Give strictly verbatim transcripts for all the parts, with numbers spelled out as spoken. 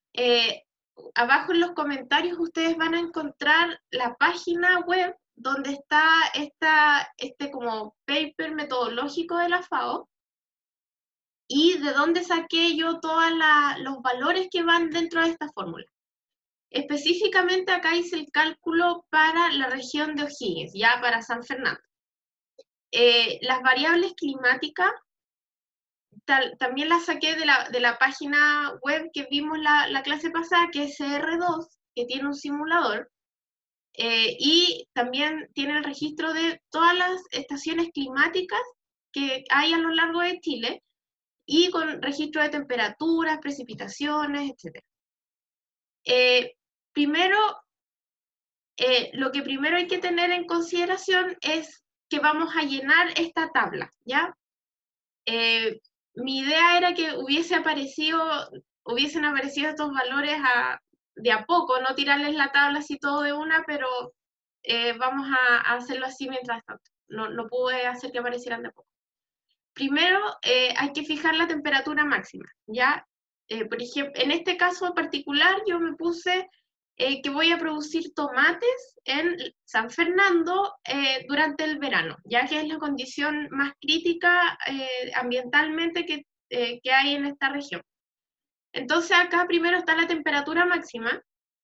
eh, abajo en los comentarios ustedes van a encontrar la página web donde está esta, este como paper metodológico de la FAO y de dónde saqué yo todos los valores que van dentro de esta fórmula. Específicamente acá hice el cálculo para la región de O'Higgins, ya para San Fernando. Eh, las variables climáticas tal, también las saqué de la, de la página web que vimos la, la clase pasada, que es C R dos, que tiene un simulador, eh, y también tiene el registro de todas las estaciones climáticas que hay a lo largo de Chile, y con registro de temperaturas, precipitaciones, etcétera. Eh, primero, eh, lo que primero hay que tener en consideración es que vamos a llenar esta tabla, ¿ya? Eh, mi idea era que hubiese aparecido, hubiesen aparecido estos valores a, de a poco, no tirarles la tabla así todo de una, pero eh, vamos a, a, hacerlo así mientras tanto. No, no pude hacer que aparecieran de a poco. Primero, eh, hay que fijar la temperatura máxima, ¿ya? Eh, por ejemplo, en este caso en particular, yo me puse eh, que voy a producir tomates en San Fernando eh, durante el verano, ya que es la condición más crítica eh, ambientalmente que, eh, que hay en esta región. Entonces acá primero está la temperatura máxima,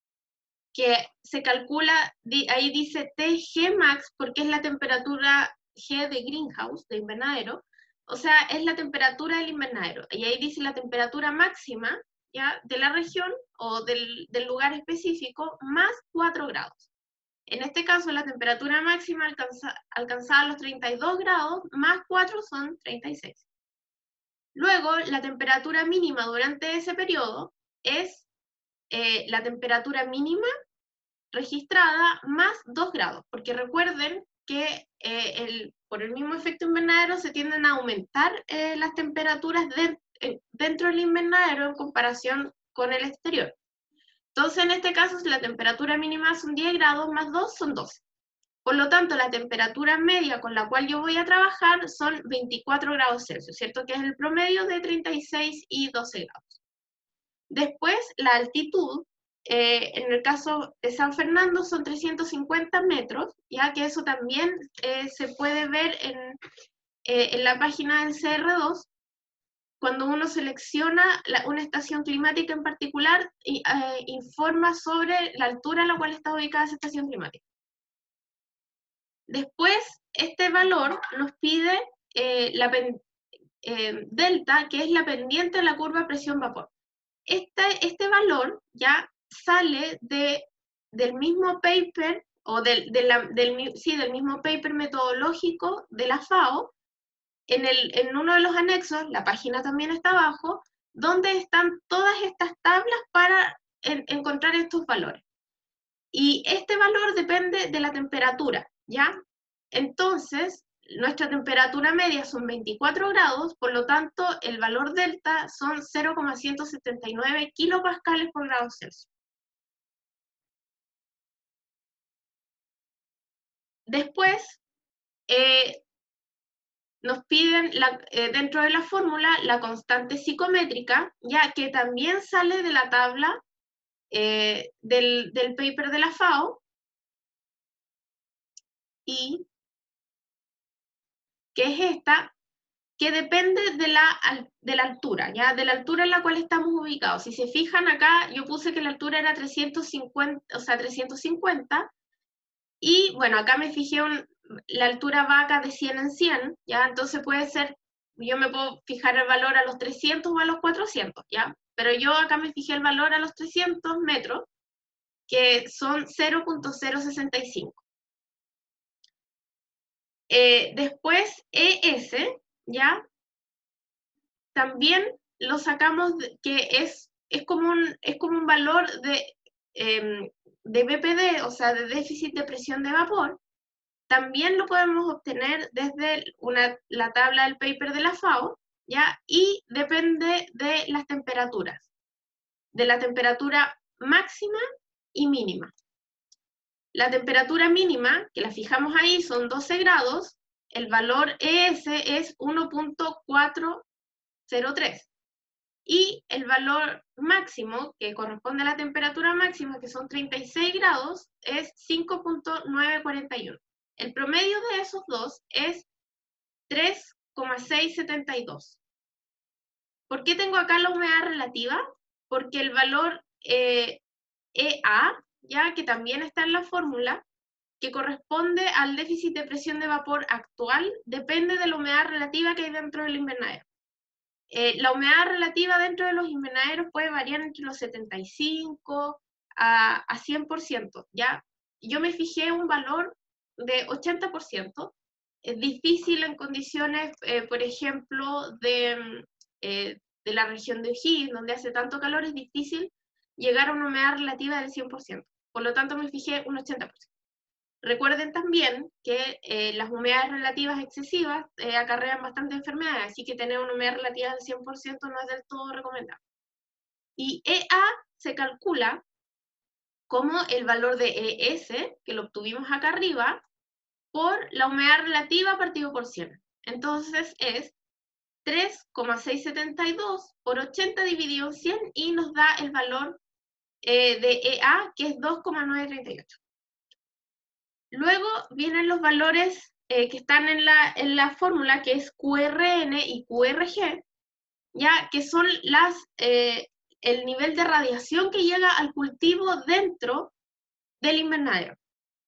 que se calcula, ahí dice T G max, porque es la temperatura G de greenhouse, de invernadero, o sea, es la temperatura del invernadero. Y ahí dice la temperatura máxima, ¿ya?, de la región o del, del lugar específico, más cuatro grados. En este caso, la temperatura máxima alcanza, alcanzaba los treinta y dos grados, más cuatro son treinta y seis. Luego, la temperatura mínima durante ese periodo es eh, la temperatura mínima registrada más dos grados, porque recuerden que eh, el, por el mismo efecto invernadero se tienden a aumentar eh, las temperaturas de, eh, dentro del invernadero en comparación con el exterior. Entonces, en este caso, si la temperatura mínima son diez grados, más dos son doce. Por lo tanto, la temperatura media con la cual yo voy a trabajar son veinticuatro grados Celsius, ¿cierto? Que es el promedio de treinta y seis y doce grados. Después, la altitud, eh, en el caso de San Fernando son trescientos cincuenta metros, ya que eso también eh, se puede ver en, eh, en la página del C R dos, cuando uno selecciona la, una estación climática en particular, y, eh, informa sobre la altura a la cual está ubicada esa estación climática. Después, este valor nos pide eh, la eh, delta, que es la pendiente de la curva presión-vapor. Este, este valor ya sale de, del mismo paper, o del, de la, del, sí, del mismo paper metodológico de la FAO, en, el, en uno de los anexos, la página también está abajo, donde están todas estas tablas para en, encontrar estos valores. Y este valor depende de la temperatura, ¿ya? Entonces, nuestra temperatura media son veinticuatro grados, por lo tanto, el valor delta son cero coma ciento setenta y nueve kilopascales por grado Celsius. Después, eh, nos piden la, eh, dentro de la fórmula la constante psicométrica, ya que también sale de la tabla eh, del, del paper de la FAO, y que es esta, que depende de la, de la altura, ¿ya? De la altura en la cual estamos ubicados. Si se fijan acá, yo puse que la altura era trescientos cincuenta, o sea, trescientos cincuenta, y bueno, acá me fijé un, la altura va acá de cien en cien, ¿ya? Entonces puede ser, yo me puedo fijar el valor a los trescientos o a los cuatrocientos, ¿ya? Pero yo acá me fijé el valor a los trescientos metros, que son cero punto cero sesenta y cinco. Eh, después, E S, ¿ya? También lo sacamos, de, que es, es, como un, es como un valor de, eh, de B P D, o sea, de déficit de presión de vapor. También lo podemos obtener desde una, la tabla del paper de la FAO, ¿ya? Y depende de las temperaturas, de la temperatura máxima y mínima. La temperatura mínima, que la fijamos ahí, son doce grados, el valor E S es uno punto cuatrocientos tres. y el valor máximo, que corresponde a la temperatura máxima, que son treinta y seis grados, es cinco punto novecientos cuarenta y uno. El promedio de esos dos es tres coma seiscientos setenta y dos. ¿Por qué tengo acá la humedad relativa? Porque el valor eh, E A, ya que también está en la fórmula, que corresponde al déficit de presión de vapor actual, depende de la humedad relativa que hay dentro del invernadero. Eh, la humedad relativa dentro de los invernaderos puede variar entre los setenta y cinco a, a cien por ciento, ¿ya? Yo me fijé un valor de ochenta por ciento. Es difícil en condiciones, eh, por ejemplo, de, eh, de la región de O'Higgins, donde hace tanto calor, es difícil llegar a una humedad relativa del cien por ciento. Por lo tanto, me fijé un ochenta por ciento. Recuerden también que eh, las humedades relativas excesivas eh, acarrean bastante enfermedades, así que tener una humedad relativa del cien por ciento no es del todo recomendable. Y E A se calcula como el valor de E S, que lo obtuvimos acá arriba, por la humedad relativa partido por cien. Entonces es tres coma seiscientos setenta y dos por ochenta dividido en cien y nos da el valor eh, de E A, que es dos coma novecientos treinta y ocho. Luego vienen los valores eh, que están en la, en la fórmula, que es Q R N y Q R G, ya que son las, eh, el nivel de radiación que llega al cultivo dentro del invernadero.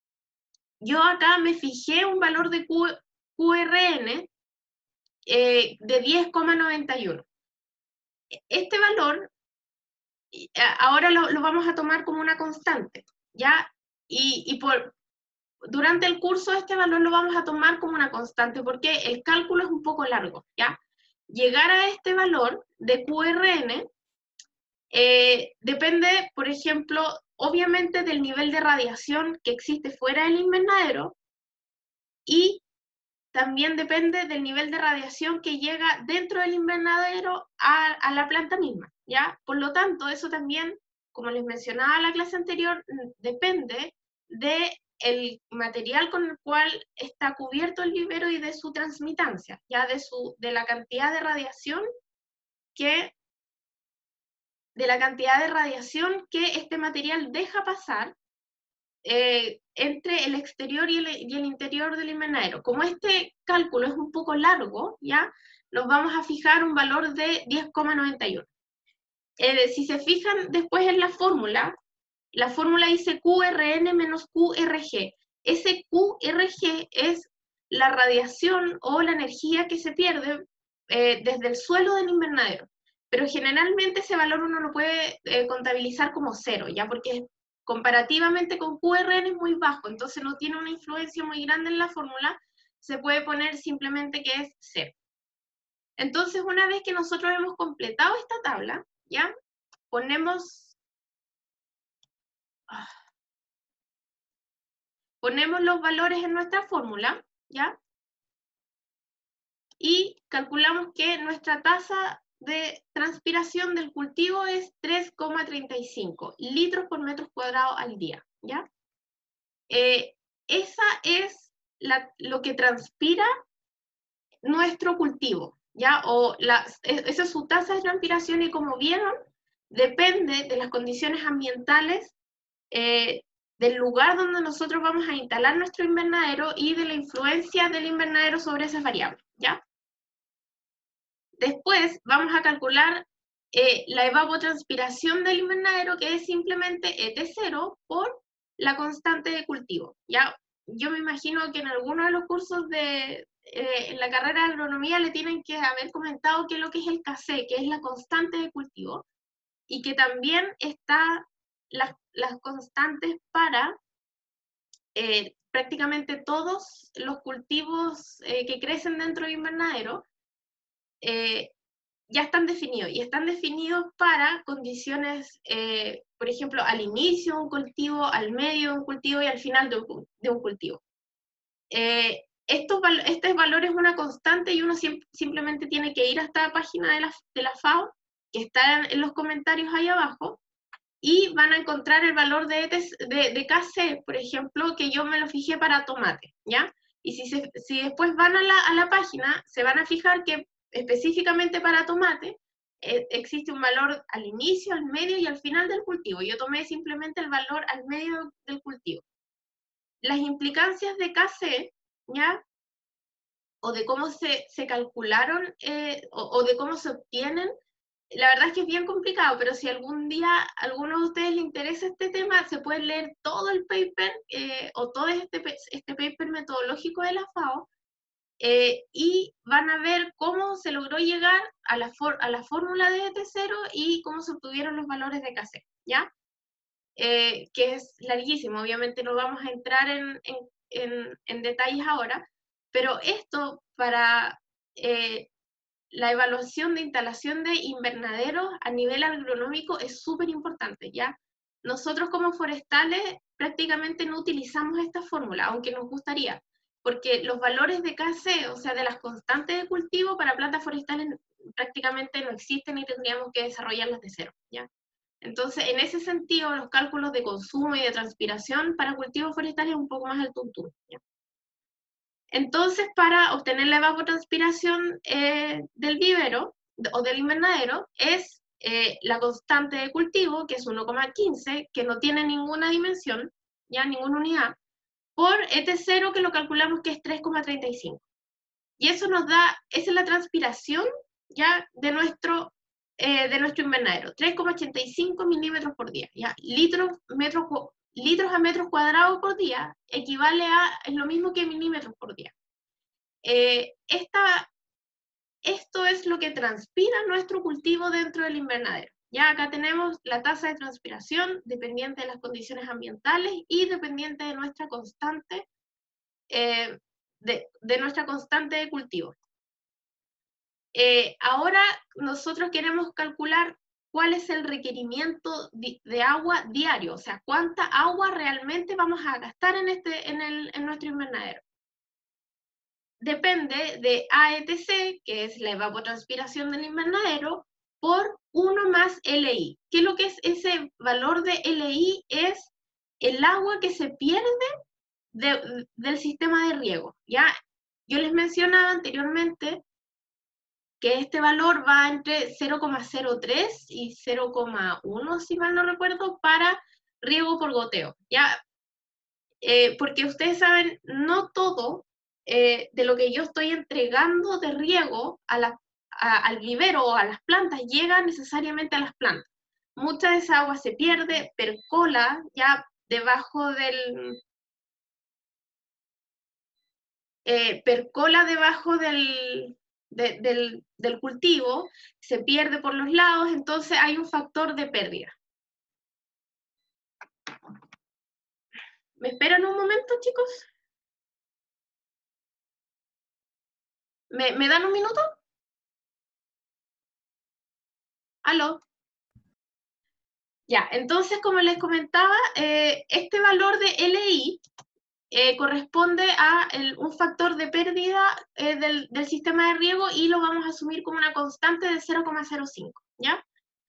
Yo acá me fijé un valor de Q, QRN eh, de diez coma noventa y uno. Este valor ahora lo, lo vamos a tomar como una constante, ¿ya? Y, y por, durante el curso este valor lo vamos a tomar como una constante porque el cálculo es un poco largo, ¿ya? Llegar a este valor de Q R N eh, depende, por ejemplo, obviamente del nivel de radiación que existe fuera del invernadero y también depende del nivel de radiación que llega dentro del invernadero a, a la planta misma, ¿ya? Por lo tanto, eso también, como les mencionaba en la clase anterior, depende de el material con el cual está cubierto el vivero y de su transmitancia, ya de, su, de la cantidad de radiación que de la cantidad de radiación que este material deja pasar eh, entre el exterior y el, y el interior del invernadero. Como este cálculo es un poco largo, ya nos vamos a fijar un valor de diez coma noventa y uno. Eh, si se fijan después en la fórmula, la fórmula dice Q R N menos Q R G. Ese Q R G es la radiación o la energía que se pierde eh, desde el suelo del invernadero. Pero generalmente ese valor uno lo puede eh, contabilizar como cero, ya porque comparativamente con Q R N es muy bajo, entonces no tiene una influencia muy grande en la fórmula, se puede poner simplemente que es cero. Entonces, una vez que nosotros hemos completado esta tabla, ya ponemos... Ah, ponemos los valores en nuestra fórmula, ¿ya? Y calculamos que nuestra tasa de transpiración del cultivo es tres coma treinta y cinco litros por metro cuadrado al día, ¿ya? Eh, esa es la, lo que transpira nuestro cultivo, ¿ya? O la, esa es su tasa de transpiración y como vieron, depende de las condiciones ambientales eh, del lugar donde nosotros vamos a instalar nuestro invernadero y de la influencia del invernadero sobre esas variables, ¿ya? Después vamos a calcular eh, la evapotranspiración del invernadero, que es simplemente E T cero por la constante de cultivo, ¿ya? Yo me imagino que en alguno de los cursos de eh, en la carrera de agronomía le tienen que haber comentado qué es lo que es el K C, que es la constante de cultivo, y que también está las, las constantes para eh, prácticamente todos los cultivos eh, que crecen dentro del invernadero eh, ya están definidos, y están definidos para condiciones, eh, por ejemplo, al inicio de un cultivo, al medio de un cultivo y al final de un, de un cultivo. Eh, estos, este valor es una constante y uno sim simplemente tiene que ir hasta la página de la, de la FAO, que está en, en los comentarios ahí abajo, y van a encontrar el valor de, de, de K C, por ejemplo, que yo me lo fijé para tomate, ¿ya? Y si, se, si después van a la, a la página, se van a fijar que específicamente para tomate, eh, existe un valor al inicio, al medio y al final del cultivo. Yo tomé simplemente el valor al medio del cultivo. Las implicancias de K C, ¿ya? O de cómo se, se calcularon, eh, o, o de cómo se obtienen, la verdad es que es bien complicado, pero si algún día a alguno de ustedes le interesa este tema, se puede leer todo el paper, eh, o todo este, este paper metodológico de la FAO, eh, y van a ver cómo se logró llegar a la, for a la fórmula de E T cero y cómo se obtuvieron los valores de K C, ¿ya? Eh, que es larguísimo, obviamente no vamos a entrar en, en, en, en detalles ahora, pero esto para eh, la evaluación de instalación de invernaderos a nivel agronómico es súper importante, ¿ya? Nosotros como forestales prácticamente no utilizamos esta fórmula, aunque nos gustaría, porque los valores de K C, o sea, de las constantes de cultivo para plantas forestales prácticamente no existen y tendríamos que desarrollarlas de cero, ¿ya? Entonces, en ese sentido, los cálculos de consumo y de transpiración para cultivos forestales es un poco más al tuntún, ¿ya? Entonces, para obtener la evapotranspiración eh, del vivero o del invernadero, es eh, la constante de cultivo, que es uno coma quince, que no tiene ninguna dimensión, ya ninguna unidad, por E T cero, que lo calculamos que es tres coma treinta y cinco. Y eso nos da, esa es la transpiración ya de nuestro, eh, de nuestro invernadero, tres coma ochenta y cinco milímetros por día, ya, litros, metros, litros a metros cuadrados por día, equivale a, es lo mismo que milímetros por día. Eh, esta, esto es lo que transpira nuestro cultivo dentro del invernadero. Ya acá tenemos la tasa de transpiración dependiente de las condiciones ambientales y dependiente de nuestra constante, eh, de, de nuestra constante de cultivo. Eh, ahora nosotros queremos calcular cuál es el requerimiento de, de agua diario, o sea, cuánta agua realmente vamos a gastar en, este, en, el, en nuestro invernadero. Depende de A E T C, que es la evapotranspiración del invernadero, por uno más L I. ¿Qué es lo que es ese valor de L I? Es el agua que se pierde de, del sistema de riego, ¿ya? Yo les mencionaba anteriormente que este valor va entre cero coma cero tres y cero coma uno, si mal no recuerdo, para riego por goteo, ¿ya? Eh, porque ustedes saben, no todo eh, de lo que yo estoy entregando de riego a la, a, al vivero o a las plantas llega necesariamente a las plantas. Mucha de esa agua se pierde, percola ya debajo del... Eh, percola debajo del, de, del, del cultivo, se pierde por los lados, entonces hay un factor de pérdida. ¿Me esperan un momento, chicos? ¿Me, ¿me dan un minuto? ¿Aló? Ya, entonces, como les comentaba, eh, este valor de L I eh, corresponde a el, un factor de pérdida eh, del, del sistema de riego y lo vamos a asumir como una constante de cero coma cero cinco, ¿ya?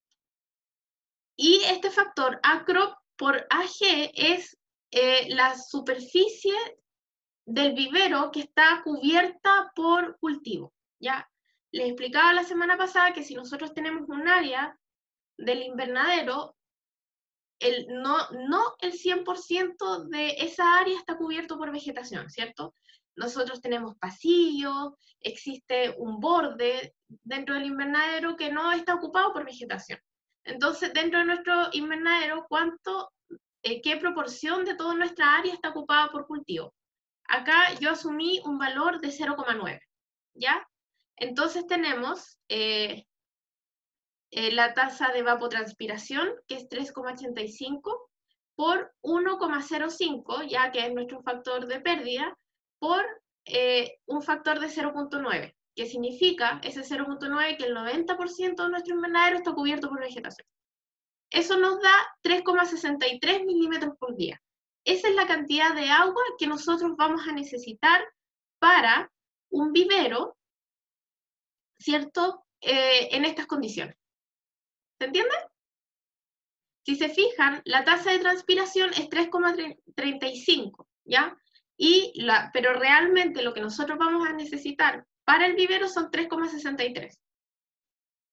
Y este factor acrop por A G es eh, la superficie del vivero que está cubierta por cultivo, ¿ya? Les explicaba la semana pasada que si nosotros tenemos un área del invernadero, el, no, no el cien por ciento de esa área está cubierto por vegetación, ¿cierto? Nosotros tenemos pasillos, existe un borde dentro del invernadero que no está ocupado por vegetación. Entonces, dentro de nuestro invernadero, ¿cuánto, eh, qué proporción de toda nuestra área está ocupada por cultivo? Acá yo asumí un valor de cero coma nueve, ¿ya? Entonces tenemos eh, eh, la tasa de evapotranspiración, que es tres coma ochenta y cinco, por uno coma cero cinco, ya que es nuestro factor de pérdida, por eh, un factor de cero punto nueve, que significa ese cero punto nueve que el noventa por ciento de nuestro invernadero está cubierto por vegetación. Eso nos da tres coma sesenta y tres milímetros por día. Esa es la cantidad de agua que nosotros vamos a necesitar para un vivero, ¿cierto? Eh, en estas condiciones. ¿Se entiende? Si se fijan, la tasa de transpiración es tres coma treinta y cinco, ¿ya? Y la, pero realmente lo que nosotros vamos a necesitar para el vivero son tres coma sesenta y tres.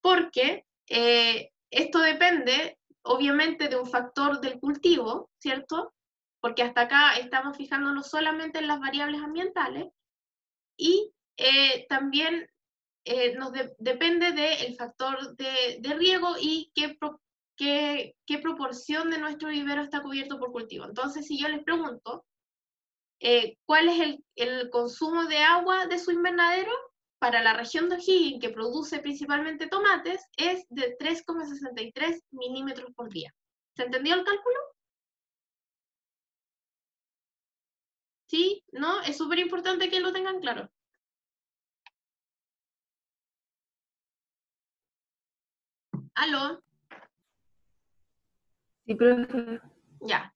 porque eh, esto depende, obviamente, de un factor del cultivo, ¿cierto? Porque hasta acá estamos fijándonos solamente en las variables ambientales, y eh, también eh, nos de, depende del factor de, de riego y qué, pro, qué, qué proporción de nuestro vivero está cubierto por cultivo. Entonces, si yo les pregunto, eh, ¿cuál es el, el consumo de agua de su invernadero? Para la región de O'Higgins, que produce principalmente tomates, es de tres coma sesenta y tres milímetros por día. ¿Se entendió el cálculo? ¿Sí? ¿No? Es súper importante que lo tengan claro. ¿Aló? Sí, profe. Ya.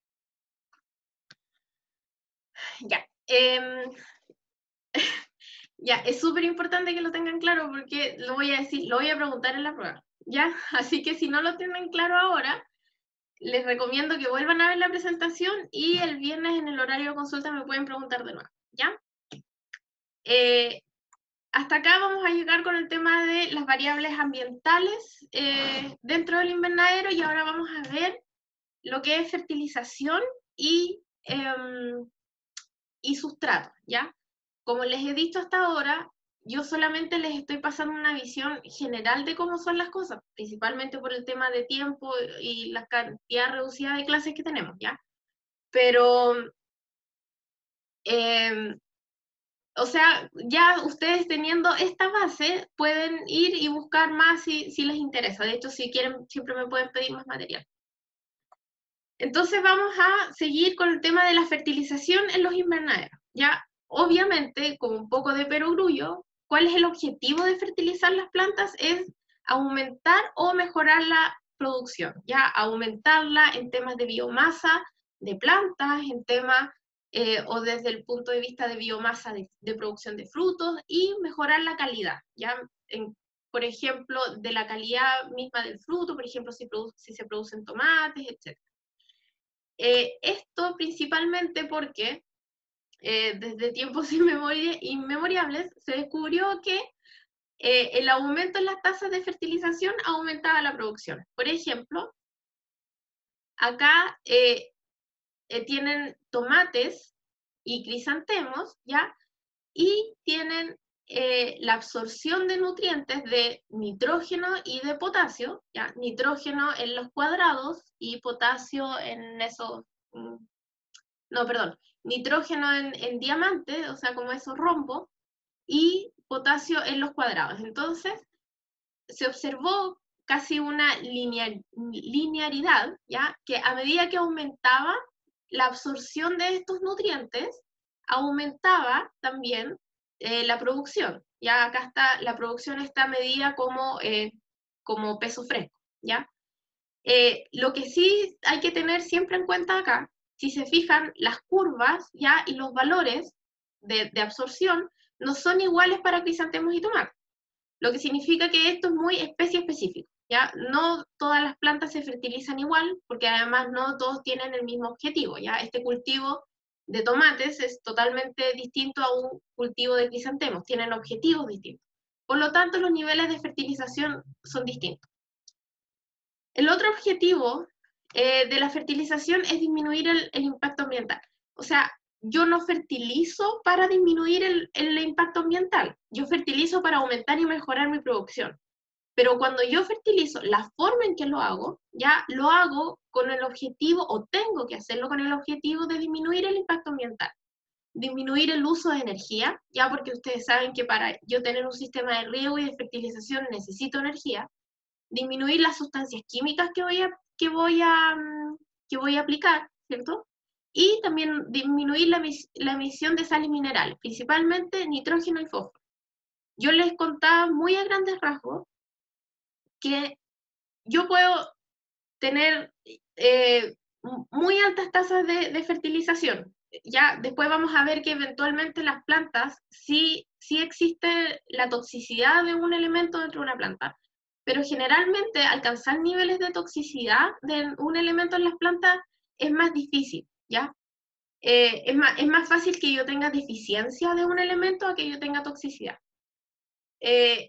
Ya. Eh, ya, es súper importante que lo tengan claro porque lo voy a decir, lo voy a preguntar en la prueba. ¿Ya? Así que si no lo tienen claro ahora, les recomiendo que vuelvan a ver la presentación y el viernes en el horario de consulta me pueden preguntar de nuevo. ¿Ya? Eh, hasta acá vamos a llegar con el tema de las variables ambientales eh, dentro del invernadero, y ahora vamos a ver lo que es fertilización y, eh, y sustrato, ¿ya? Como les he dicho hasta ahora, yo solamente les estoy pasando una visión general de cómo son las cosas, principalmente por el tema de tiempo y la cantidad reducida de clases que tenemos, ¿ya? Pero, eh, o sea, ya ustedes teniendo esta base pueden ir y buscar más si, si les interesa. De hecho, si quieren, siempre me pueden pedir más material. Entonces vamos a seguir con el tema de la fertilización en los invernaderos. Ya, obviamente, con un poco de perogrullo, ¿cuál es el objetivo de fertilizar las plantas? Es aumentar o mejorar la producción, ya, aumentarla en temas de biomasa de plantas, en temas eh, o desde el punto de vista de biomasa de, de producción de frutos, y mejorar la calidad, ya, en, por ejemplo, de la calidad misma del fruto, por ejemplo, si, si se producen tomates, etcétera. Eh, esto principalmente porque eh, desde tiempos inmemori inmemoriales se descubrió que eh, el aumento en las tasas de fertilización aumentaba la producción. Por ejemplo, acá eh, eh, tienen tomates y crisantemos, ¿ya? Y tienen eh, la absorción de nutrientes de nitrógeno y de potasio, ¿ya? Nitrógeno en los cuadrados y potasio en esos... Mm, no, perdón, nitrógeno en, en diamante, o sea, como esos rombos, y potasio en los cuadrados. Entonces, se observó casi una linear, linearidad, ¿ya? Que a medida que aumentaba la absorción de estos nutrientes, aumentaba también eh, la producción. Ya acá está, la producción está medida como, eh, como peso fresco, ¿ya? Eh, lo que sí hay que tener siempre en cuenta acá, si se fijan, las curvas, ¿ya? Y los valores de, de absorción no son iguales para crisantemos y tomates, lo que significa que esto es muy especie específico, ¿ya? No todas las plantas se fertilizan igual, porque además no todos tienen el mismo objetivo, ¿ya? Este cultivo de tomates es totalmente distinto a un cultivo de crisantemos, tienen objetivos distintos. Por lo tanto, los niveles de fertilización son distintos. El otro objetivo eh, de la fertilización es disminuir el, el impacto ambiental. O sea, yo no fertilizo para disminuir el, el impacto ambiental, yo fertilizo para aumentar y mejorar mi producción. Pero cuando yo fertilizo, la forma en que lo hago, ya lo hago con el objetivo, o tengo que hacerlo con el objetivo de disminuir el impacto ambiental, disminuir el uso de energía, ya porque ustedes saben que para yo tener un sistema de riego y de fertilización necesito energía, disminuir las sustancias químicas que voy a, que voy a, que voy a aplicar, ¿cierto? Y también disminuir la, la emisión de sales minerales, principalmente nitrógeno y fósforo. Yo les contaba muy a grandes rasgos que yo puedo tener eh, muy altas tasas de, de, fertilización. Ya después vamos a ver que eventualmente las plantas sí, sí existe la toxicidad de un elemento dentro de una planta, pero generalmente alcanzar niveles de toxicidad de un elemento en las plantas es más difícil, ¿ya? Eh, es, más, es más fácil que yo tenga deficiencia de un elemento a que yo tenga toxicidad. Eh,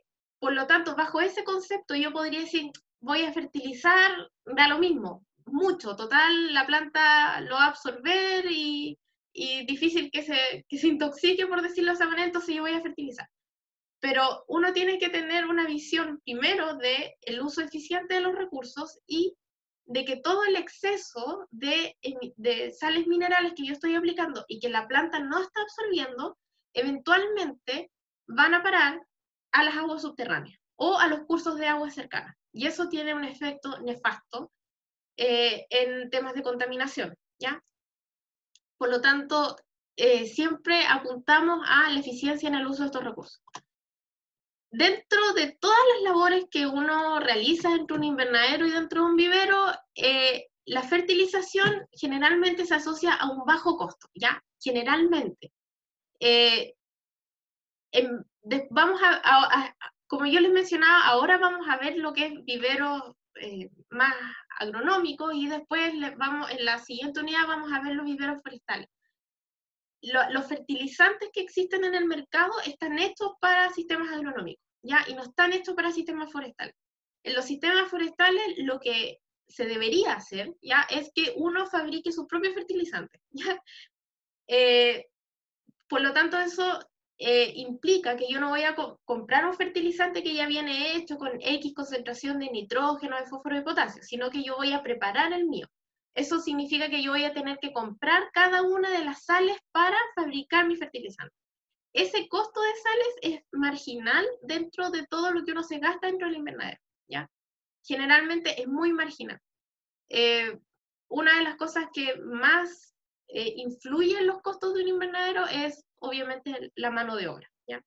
Por lo tanto, bajo ese concepto yo podría decir, voy a fertilizar, da lo mismo, mucho, total, la planta lo va a absorber y, y difícil que se, que se intoxique, por decirlo de esa manera, entonces yo voy a fertilizar. Pero uno tiene que tener una visión primero de el uso eficiente de los recursos y de que todo el exceso de, de sales minerales que yo estoy aplicando y que la planta no está absorbiendo, eventualmente van a parar a las aguas subterráneas o a los cursos de agua cercanas. Y eso tiene un efecto nefasto eh, en temas de contaminación, ¿ya? Por lo tanto, eh, siempre apuntamos a la eficiencia en el uso de estos recursos. Dentro de todas las labores que uno realiza dentro de un invernadero y dentro de un vivero, eh, la fertilización generalmente se asocia a un bajo costo, ¿ya? Generalmente. Eh, en, de, vamos a, a, a, como yo les mencionaba, ahora vamos a ver lo que es viveros eh, más agronómicos y después les vamos, en la siguiente unidad vamos a ver los viveros forestales. Lo, los fertilizantes que existen en el mercado están hechos para sistemas agronómicos, ¿ya? Y no están hechos para sistemas forestales. En los sistemas forestales lo que se debería hacer, ¿ya? Es que uno fabrique sus propios fertilizantes, ¿ya? Eh, por lo tanto, eso eh, implica que yo no voy a co comprar un fertilizante que ya viene hecho con X concentración de nitrógeno, de fósforo y de potasio, sino que yo voy a preparar el mío. Eso significa que yo voy a tener que comprar cada una de las sales para fabricar mi fertilizante. Ese costo de sales es marginal dentro de todo lo que uno se gasta dentro del invernadero, ¿ya? Generalmente es muy marginal. Eh, una de las cosas que más eh, influye en los costos de un invernadero es, obviamente, la mano de obra, ¿ya?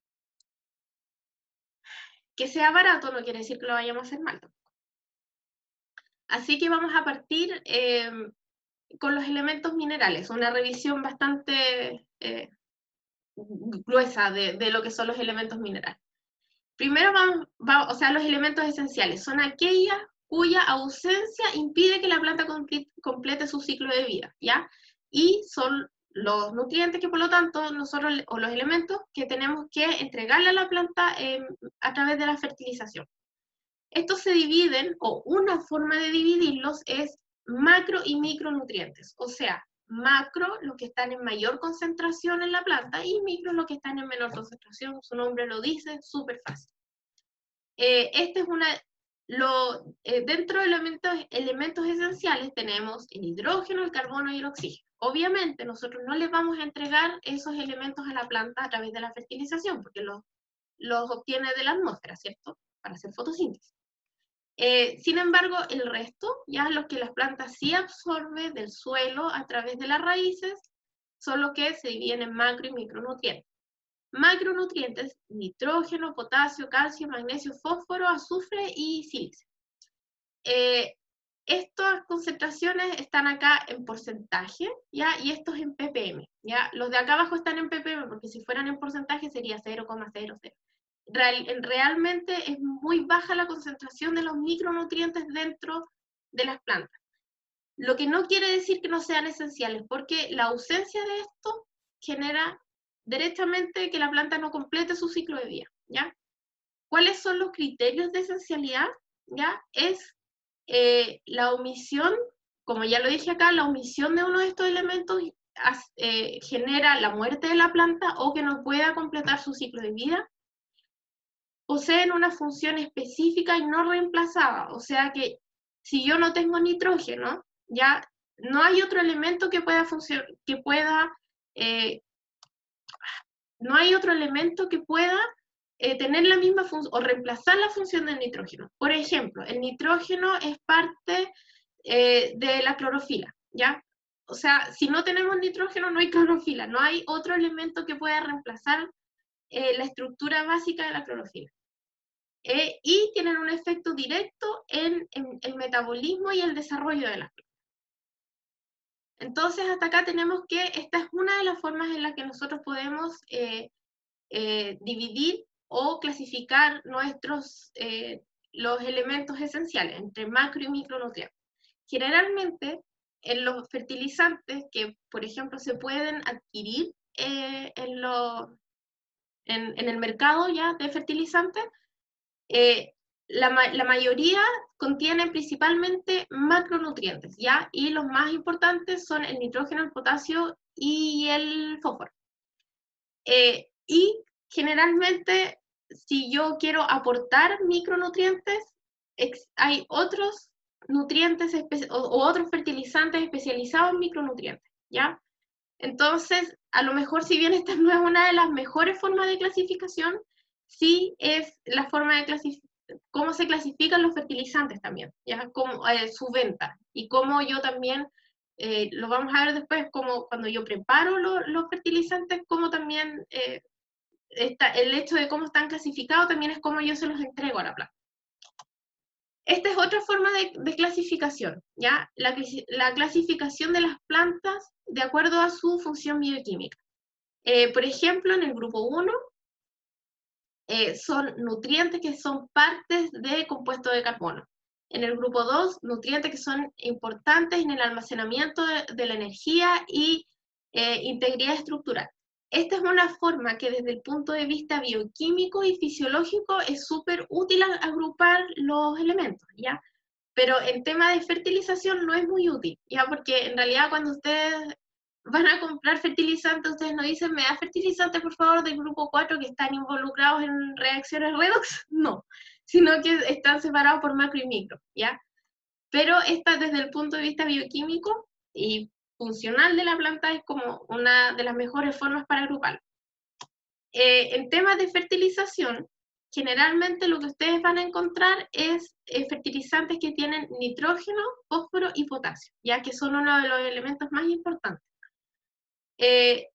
Que sea barato no quiere decir que lo vayamos a hacer mal tampoco. Así que vamos a partir eh, con los elementos minerales, una revisión bastante eh, gruesa de, de, lo que son los elementos minerales. Primero vamos, va, o sea, los elementos esenciales son aquellas cuya ausencia impide que la planta complete su ciclo de vida, ¿ya? Y son los nutrientes que por lo tanto nosotros, o los elementos que tenemos que entregarle a la planta eh, a través de la fertilización. Estos se dividen, o una forma de dividirlos es macro y micronutrientes, o sea, macro, los que están en mayor concentración en la planta, y micro, los que están en menor concentración, su nombre lo dice, súper fácil. Eh, este es una, lo, eh, dentro de elementos, elementos esenciales tenemos el hidrógeno, el carbono y el oxígeno. Obviamente nosotros no les vamos a entregar esos elementos a la planta a través de la fertilización, porque los, los obtiene de la atmósfera, ¿cierto? Para hacer fotosíntesis. Eh, sin embargo, el resto, ya los que las plantas sí absorben del suelo a través de las raíces, son los que se dividen en macro y micronutrientes. Macronutrientes, nitrógeno, potasio, calcio, magnesio, fósforo, azufre y sílice. Eh, estas concentraciones están acá en porcentaje, ¿ya? Y estos en ppm, ¿ya? Los de acá abajo están en ppm, porque si fueran en porcentaje sería cero coma cero cero. Real, realmente es muy baja la concentración de los micronutrientes dentro de las plantas. Lo que no quiere decir que no sean esenciales, porque la ausencia de esto genera directamente que la planta no complete su ciclo de vida, ¿ya? ¿Cuáles son los criterios de esencialidad? ¿Ya? Es eh, la omisión, como ya lo dije acá, la omisión de uno de estos elementos eh, genera la muerte de la planta o que no pueda completar su ciclo de vida. Poseen una función específica y no reemplazada, o sea que si yo no tengo nitrógeno, ya no hay otro elemento que pueda funcionar, que pueda, eh, no hay otro elemento que pueda eh, tener la misma función o reemplazar la función del nitrógeno. Por ejemplo, el nitrógeno es parte eh, de la clorofila, ¿ya? O sea, si no tenemos nitrógeno no hay clorofila, no hay otro elemento que pueda reemplazar eh, la estructura básica de la clorofila. Eh, y tienen un efecto directo en, en el metabolismo y el desarrollo de las plantas. Entonces, hasta acá tenemos que esta es una de las formas en las que nosotros podemos eh, eh, dividir o clasificar nuestros, eh, los elementos esenciales entre macro y micronutrientes. Generalmente, en los fertilizantes que, por ejemplo, se pueden adquirir eh, en, lo, en, en el mercado ya de fertilizantes, Eh, la, la mayoría contienen principalmente macronutrientes, ¿ya? Y los más importantes son el nitrógeno, el potasio y el fósforo. Eh, y generalmente, si yo quiero aportar micronutrientes, hay otros nutrientes o, o otros fertilizantes especializados en micronutrientes, ¿ya? Entonces, a lo mejor, si bien esta no es una de las mejores formas de clasificación, sí es la forma de clasificar, cómo se clasifican los fertilizantes también, ¿ya? Como, eh, su venta, y cómo yo también, eh, lo vamos a ver después, como cuando yo preparo lo, los fertilizantes, como también eh, está, el hecho de cómo están clasificados también es cómo yo se los entrego a la planta. Esta es otra forma de, de clasificación, ¿ya? La, la clasificación de las plantas de acuerdo a su función bioquímica. Eh, por ejemplo, en el grupo uno eh, son nutrientes que son partes de compuesto de carbono. En el grupo dos, nutrientes que son importantes en el almacenamiento de, de la energía y eh, integridad estructural. Esta es una forma que desde el punto de vista bioquímico y fisiológico es súper útil agrupar los elementos, ¿ya? Pero en tema de fertilización no es muy útil, ¿ya? Porque en realidad cuando ustedes van a comprar fertilizantes, ustedes no dicen, me da fertilizante por favor del grupo cuatro que están involucrados en reacciones redox, no, sino que están separados por macro y micro, ¿ya? Pero esta desde el punto de vista bioquímico y funcional de la planta es como una de las mejores formas para agruparlo. Eh, en temas de fertilización, generalmente lo que ustedes van a encontrar es eh, fertilizantes que tienen nitrógeno, fósforo y potasio, ya que son uno de los elementos más importantes. Eh,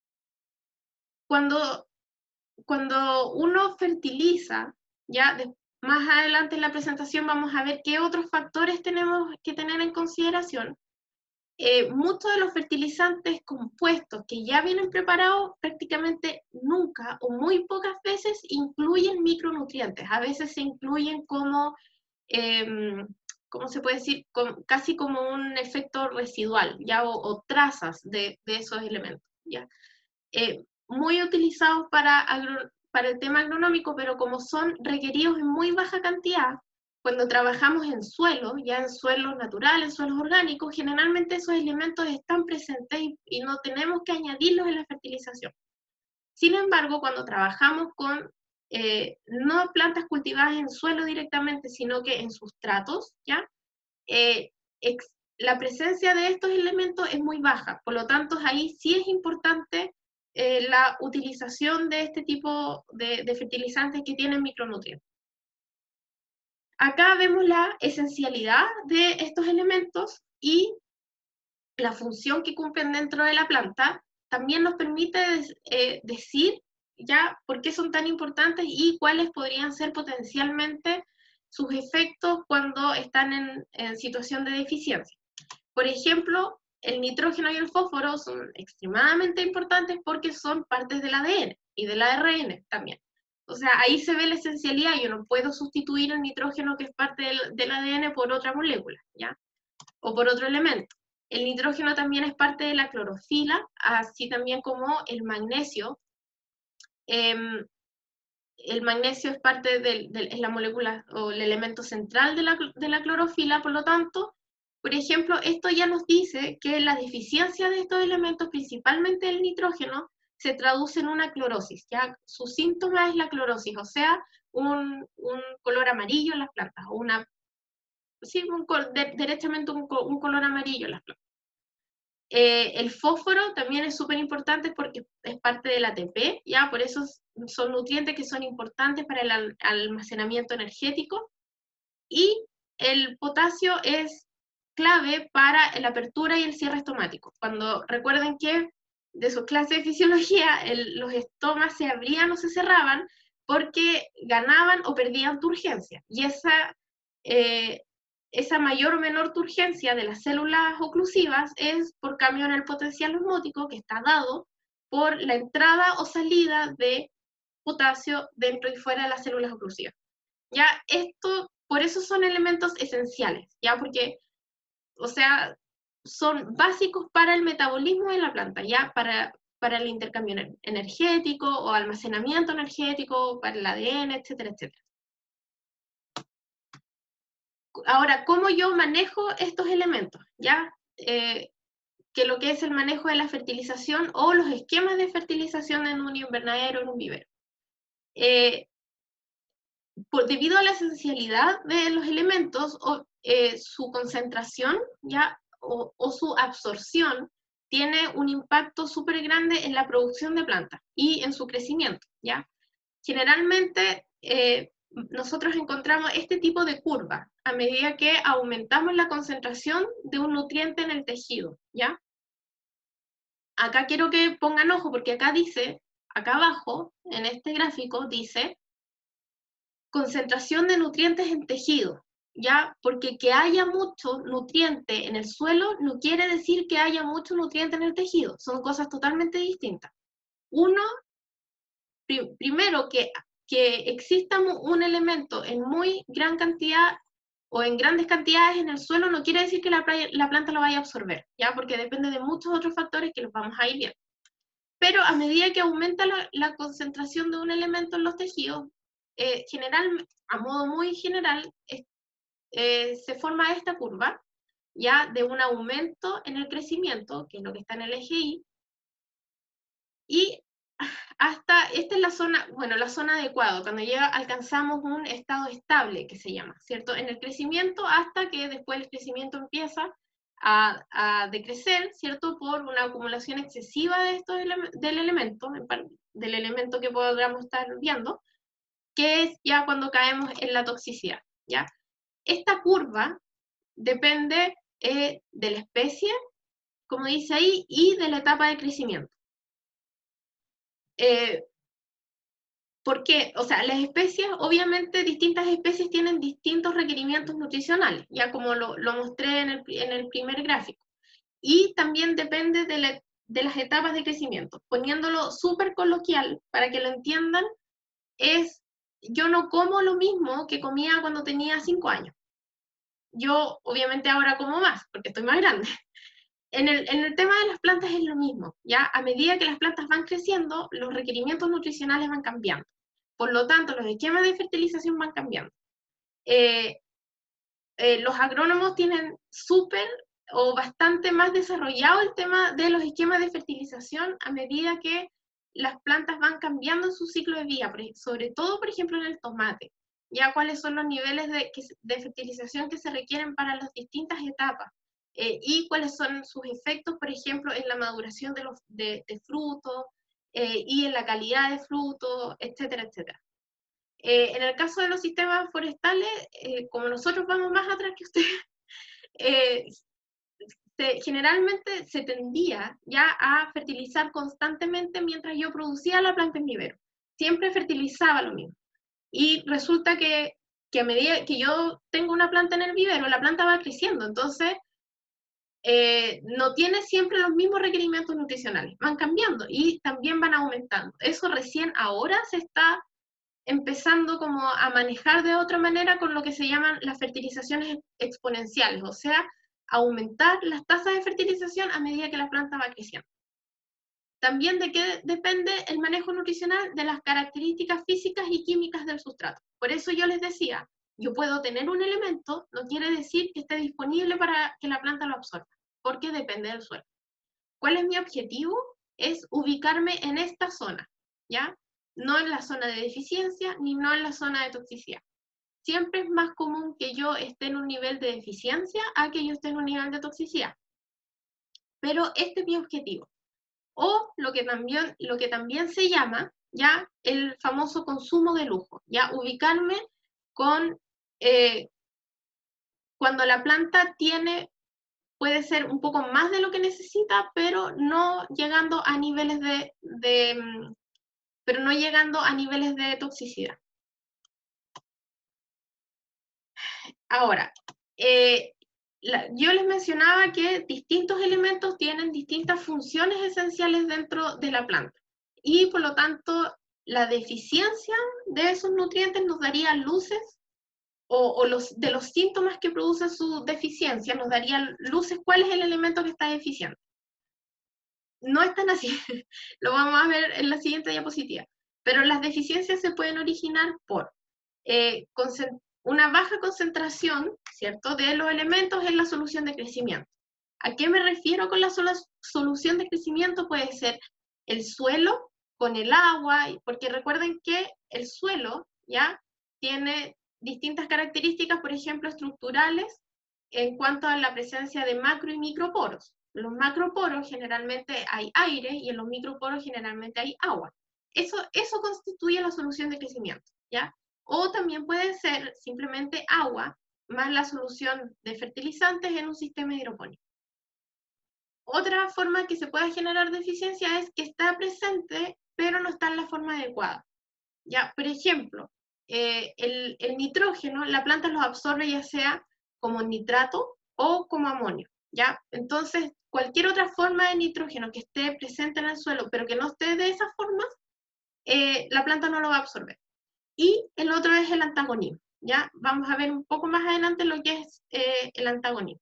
cuando, cuando uno fertiliza, ya de, más adelante en la presentación vamos a ver qué otros factores tenemos que tener en consideración. Eh, muchos de los fertilizantes compuestos que ya vienen preparados prácticamente nunca o muy pocas veces incluyen micronutrientes. A veces se incluyen como, eh, ¿cómo se puede decir? Como, casi como un efecto residual, ¿ya? O, o trazas de, de, esos elementos, ¿ya? Eh, muy utilizados para, agro, para el tema agronómico, pero como son requeridos en muy baja cantidad, cuando trabajamos en suelos, ya en suelos naturales, en suelos orgánicos, generalmente esos elementos están presentes y, y no tenemos que añadirlos en la fertilización. Sin embargo, cuando trabajamos con eh, no plantas cultivadas en suelo directamente, sino que en sustratos, ¿ya? Eh, ex, la presencia de estos elementos es muy baja, por lo tanto ahí sí es importante eh, la utilización de este tipo de, de fertilizantes que tienen micronutrientes. Acá vemos la esencialidad de estos elementos y la función que cumplen dentro de la planta. También nos permite eh, decir ya por qué son tan importantes y cuáles podrían ser potencialmente sus efectos cuando están en, en situación de deficiencia. Por ejemplo, el nitrógeno y el fósforo son extremadamente importantes porque son partes del A D N y del A R N también. O sea, ahí se ve la esencialidad. Yo no puedo sustituir el nitrógeno que es parte del, del A D N por otra molécula, ¿ya? O por otro elemento. El nitrógeno también es parte de la clorofila, así también como el magnesio. Eh, el magnesio es parte de, de, es la molécula o el elemento central de la, de la clorofila, por lo tanto, por ejemplo, esto ya nos dice que la deficiencia de estos elementos, principalmente el nitrógeno, se traduce en una clorosis, ya su síntoma es la clorosis, o sea, un, un color amarillo en las plantas, o una, sí, un, de, derechamente un, un color amarillo en las plantas. Eh, el fósforo también es súper importante porque es parte del A T P, ¿ya? Por eso son nutrientes que son importantes para el al almacenamiento energético. Y el potasio es clave para la apertura y el cierre estomático. Cuando recuerden que de sus clases de fisiología, el, los estomas se abrían o se cerraban porque ganaban o perdían turgencia. Y esa... Eh, esa mayor o menor turgencia de las células oclusivas es por cambio en el potencial osmótico que está dado por la entrada o salida de potasio dentro y fuera de las células oclusivas. Ya esto, por eso son elementos esenciales, ya porque, o sea, son básicos para el metabolismo de la planta, ya para, para el intercambio energético o almacenamiento energético, para el A D N, etcétera, etcétera. Ahora, ¿cómo yo manejo estos elementos? ¿Ya? Eh, que lo que es el manejo de la fertilización o los esquemas de fertilización en un invernadero, en un vivero. Eh, por, debido a la esencialidad de los elementos, o, eh, su concentración, ¿ya? O, o su absorción tiene un impacto súper grande en la producción de plantas y en su crecimiento, ¿ya? Generalmente, eh, nosotros encontramos este tipo de curva a medida que aumentamos la concentración de un nutriente en el tejido, ¿ya? Acá quiero que pongan ojo, porque acá dice, acá abajo, en este gráfico, dice concentración de nutrientes en tejido, ¿ya? Porque que haya mucho nutriente en el suelo no quiere decir que haya mucho nutriente en el tejido, son cosas totalmente distintas. Uno, pri primero, que, que exista un elemento en muy gran cantidad o en grandes cantidades en el suelo no quiere decir que la, la planta lo vaya a absorber, ¿ya? Porque depende de muchos otros factores que los vamos a ir viendo. Pero a medida que aumenta la, la concentración de un elemento en los tejidos, eh, general, a modo muy general, eh, se forma esta curva, ya de un aumento en el crecimiento, que es lo que está en el eje Y, y hasta, esta es la zona, bueno, la zona adecuada, cuando llega, alcanzamos un estado estable, que se llama, ¿cierto? En el crecimiento, hasta que después el crecimiento empieza a, a decrecer, ¿cierto? Por una acumulación excesiva de estos ele del elemento, del elemento que podamos estar viendo, que es ya cuando caemos en la toxicidad, ¿ya? Esta curva depende eh, de la especie, como dice ahí, y de la etapa de crecimiento. Eh, ¿Por qué? O sea, las especies, obviamente distintas especies tienen distintos requerimientos nutricionales, ya como lo, lo mostré en el, en el primer gráfico. Y también depende de, la, de las etapas de crecimiento. Poniéndolo súper coloquial, para que lo entiendan, es, yo no como lo mismo que comía cuando tenía cinco años. Yo, obviamente, ahora como más, porque estoy más grande. En el, en el tema de las plantas es lo mismo, ¿ya? A medida que las plantas van creciendo, los requerimientos nutricionales van cambiando. Por lo tanto, los esquemas de fertilización van cambiando. Eh, eh, los agrónomos tienen súper o bastante más desarrollado el tema de los esquemas de fertilización a medida que las plantas van cambiando su ciclo de vida, sobre todo, por ejemplo, en el tomate. Ya cuáles son los niveles de, de fertilización que se requieren para las distintas etapas. Eh, y cuáles son sus efectos, por ejemplo, en la maduración de, los, de, de frutos eh, y en la calidad de frutos, etcétera, etcétera. Eh, en el caso de los sistemas forestales, eh, como nosotros vamos más atrás que ustedes, eh, se, generalmente se tendía ya a fertilizar constantemente mientras yo producía la planta en vivero. Siempre fertilizaba lo mismo. Y resulta que, que a medida que yo tengo una planta en el vivero, la planta va creciendo, entonces eh, no tiene siempre los mismos requerimientos nutricionales, van cambiando y también van aumentando. Eso recién ahora se está empezando como a manejar de otra manera con lo que se llaman las fertilizaciones exponenciales, o sea, aumentar las tasas de fertilización a medida que la planta va creciendo. También de qué depende el manejo nutricional de las características físicas y químicas del sustrato. Por eso yo les decía, yo puedo tener un elemento, no quiere decir que esté disponible para que la planta lo absorba, porque depende del suelo. ¿Cuál es mi objetivo? Es ubicarme en esta zona, ¿ya? No en la zona de deficiencia, ni no en la zona de toxicidad. Siempre es más común que yo esté en un nivel de deficiencia a que yo esté en un nivel de toxicidad. Pero este es mi objetivo. O lo que también, lo que también se llama, ya, el famoso consumo de lujo, ya, ubicarme con, eh, cuando la planta tiene, puede ser un poco más de lo que necesita, pero no llegando a niveles de, de pero no llegando a niveles de toxicidad. Ahora, eh, la, yo les mencionaba que distintos elementos tienen distintas funciones esenciales dentro de la planta y por lo tanto la deficiencia de esos nutrientes nos daría luces o, o los, de los síntomas que produce su deficiencia nos daría luces cuál es el elemento que está deficiente. No es tan así, lo vamos a ver en la siguiente diapositiva, pero las deficiencias se pueden originar por eh, una baja concentración, ¿cierto?, de los elementos en la solución de crecimiento. ¿A qué me refiero con la solución de crecimiento? Puede ser el suelo con el agua, porque recuerden que el suelo, ¿ya?, tiene distintas características, por ejemplo, estructurales, en cuanto a la presencia de macro y microporos. En los macroporos generalmente hay aire y en los microporos generalmente hay agua. Eso, eso constituye la solución de crecimiento, ¿ya? O también puede ser simplemente agua más la solución de fertilizantes en un sistema hidropónico. Otra forma que se puede generar deficiencia es que está presente, pero no está en la forma adecuada. ¿Ya? Por ejemplo, eh, el, el nitrógeno, la planta lo absorbe ya sea como nitrato o como amonio, ¿ya? Entonces, cualquier otra forma de nitrógeno que esté presente en el suelo, pero que no esté de esa forma, eh, la planta no lo va a absorber. Y el otro es el antagonismo, ¿ya? Vamos a ver un poco más adelante lo que es eh, el antagonismo.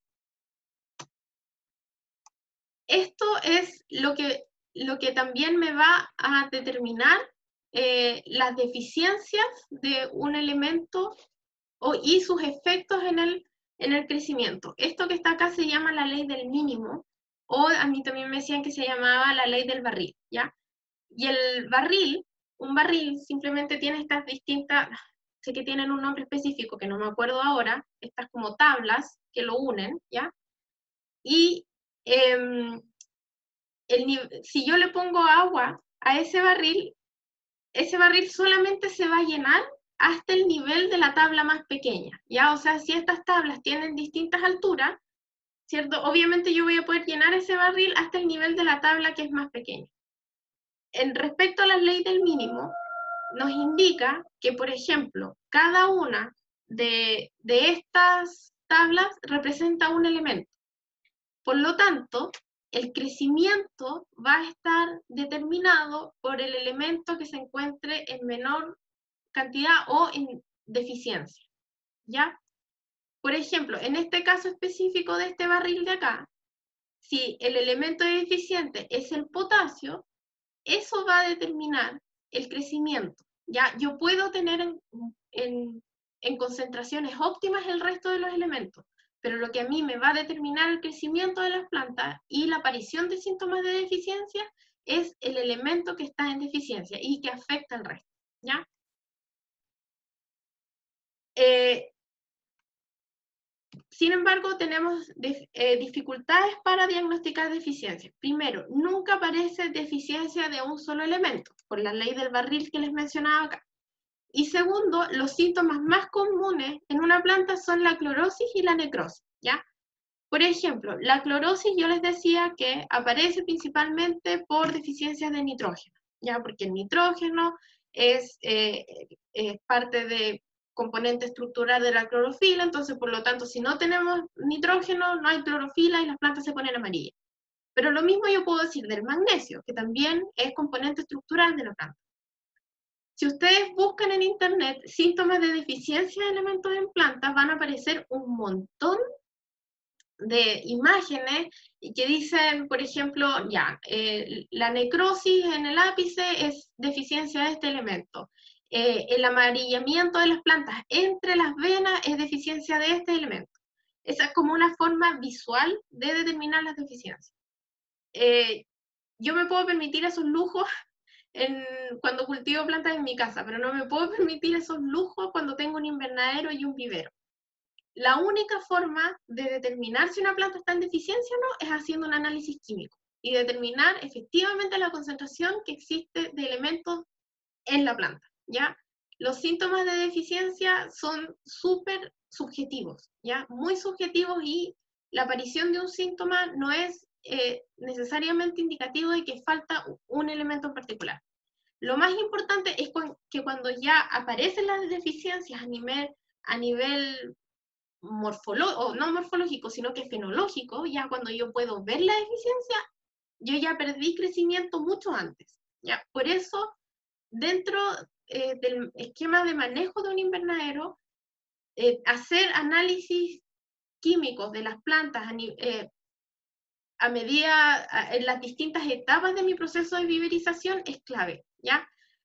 Esto es lo que, lo que también me va a determinar eh, las deficiencias de un elemento o, y sus efectos en el, en el crecimiento. Esto que está acá se llama la ley del mínimo, o a mí también me decían que se llamaba la ley del barril, ¿ya? Y el barril, un barril simplemente tiene estas distintas, sé que tienen un nombre específico que no me acuerdo ahora, estas como tablas que lo unen, ¿ya? Y eh, el, si yo le pongo agua a ese barril, ese barril solamente se va a llenar hasta el nivel de la tabla más pequeña, ¿ya? O sea, si estas tablas tienen distintas alturas, ¿cierto? Obviamente yo voy a poder llenar ese barril hasta el nivel de la tabla que es más pequeña. En respecto a la ley del mínimo, nos indica que, por ejemplo, cada una de, de estas tablas representa un elemento. Por lo tanto, el crecimiento va a estar determinado por el elemento que se encuentre en menor cantidad o en deficiencia, ¿ya? Por ejemplo, en este caso específico de este barril de acá, si el elemento deficiente es el potasio, eso va a determinar el crecimiento, ¿ya? Yo puedo tener en, en, en concentraciones óptimas el resto de los elementos, pero lo que a mí me va a determinar el crecimiento de las plantas y la aparición de síntomas de deficiencia es el elemento que está en deficiencia y que afecta al resto, ¿ya? Eh, sin embargo, tenemos eh, dificultades para diagnosticar deficiencias. Primero, nunca aparece deficiencia de un solo elemento, por la ley del barril que les mencionaba acá. Y segundo, los síntomas más comunes en una planta son la clorosis y la necrosis, ¿ya? Por ejemplo, la clorosis yo les decía que aparece principalmente por deficiencias de nitrógeno, ¿ya? Porque el nitrógeno es, eh, es parte de componente estructural de la clorofila, entonces por lo tanto si no tenemos nitrógeno no hay clorofila y las plantas se ponen amarillas. Pero lo mismo yo puedo decir del magnesio, que también es componente estructural de la planta. Si ustedes buscan en internet síntomas de deficiencia de elementos en plantas, van a aparecer un montón de imágenes que dicen, por ejemplo, ya, eh, la necrosis en el ápice es deficiencia de este elemento. Eh, el amarillamiento de las plantas entre las venas es deficiencia de este elemento. Esa es como una forma visual de determinar las deficiencias. Eh, yo me puedo permitir esos lujos en, cuando cultivo plantas en mi casa, pero no me puedo permitir esos lujos cuando tengo un invernadero y un vivero. La única forma de determinar si una planta está en deficiencia o no es haciendo un análisis químico y determinar efectivamente la concentración que existe de elementos en la planta, ¿ya? Los síntomas de deficiencia son súper subjetivos, ¿ya? Muy subjetivos y la aparición de un síntoma no es eh, necesariamente indicativo de que falta un elemento en particular. Lo más importante es que cuando ya aparecen las deficiencias a nivel, a nivel morfológico, o no morfológico, sino que fenológico, ya cuando yo puedo ver la deficiencia, yo ya perdí crecimiento mucho antes, ¿ya? Por eso, dentro eh, del esquema de manejo de un invernadero, eh, hacer análisis químicos de las plantas a, eh, a medida, a, en las distintas etapas de mi proceso de viverización es clave, ¿ya?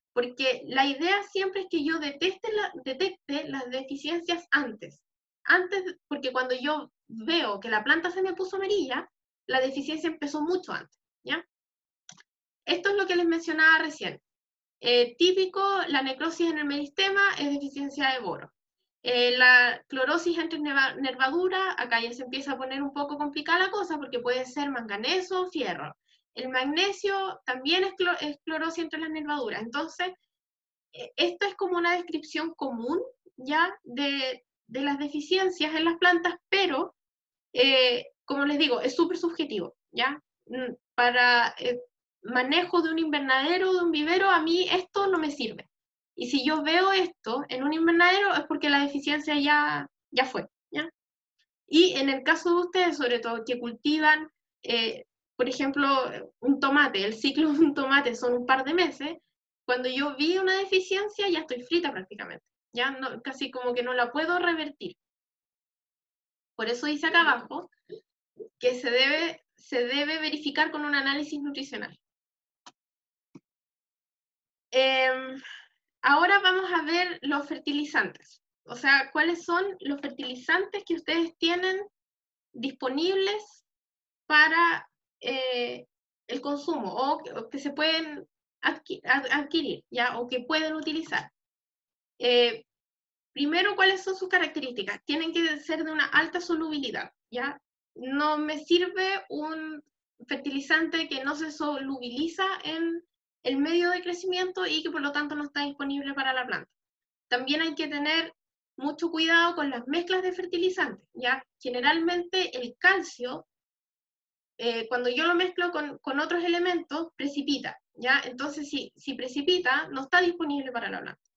porque la idea siempre es que yo detecte, la, detecte las deficiencias antes. Antes, porque cuando yo veo que la planta se me puso amarilla, la deficiencia empezó mucho antes, ¿ya? Esto es lo que les mencionaba recién. Eh, típico, la necrosis en el meristema es deficiencia de boro. Eh, la clorosis entre nervaduras, acá ya se empieza a poner un poco complicada la cosa porque puede ser manganeso o fierro. El magnesio también es, clor es clorosis entre las nervaduras. Entonces, eh, esto es como una descripción común ya de, de las deficiencias en las plantas, pero, eh, como les digo, es súper subjetivo, ¿ya? Para eh, manejo de un invernadero o de un vivero, a mí esto no me sirve. Y si yo veo esto en un invernadero es porque la deficiencia ya, ya fue, ¿ya? Y en el caso de ustedes, sobre todo, que cultivan, eh, por ejemplo, un tomate, el ciclo de un tomate son un par de meses, cuando yo vi una deficiencia ya estoy frita prácticamente, ya no, casi como que no la puedo revertir. Por eso dice acá abajo que se debe, se debe verificar con un análisis nutricional. Eh, ahora vamos a ver los fertilizantes. O sea, cuáles son los fertilizantes que ustedes tienen disponibles para eh, el consumo o que, o que se pueden adqui adquirir, ¿ya? O que pueden utilizar. Eh, primero, ¿cuáles son sus características? Tienen que ser de una alta solubilidad, ¿ya? No me sirve un fertilizante que no se solubiliza en el medio de crecimiento y que por lo tanto no está disponible para la planta. También hay que tener mucho cuidado con las mezclas de fertilizantes, ¿ya? Generalmente el calcio, eh, cuando yo lo mezclo con, con otros elementos, precipita, ¿ya? Entonces, si, si precipita, no está disponible para la planta.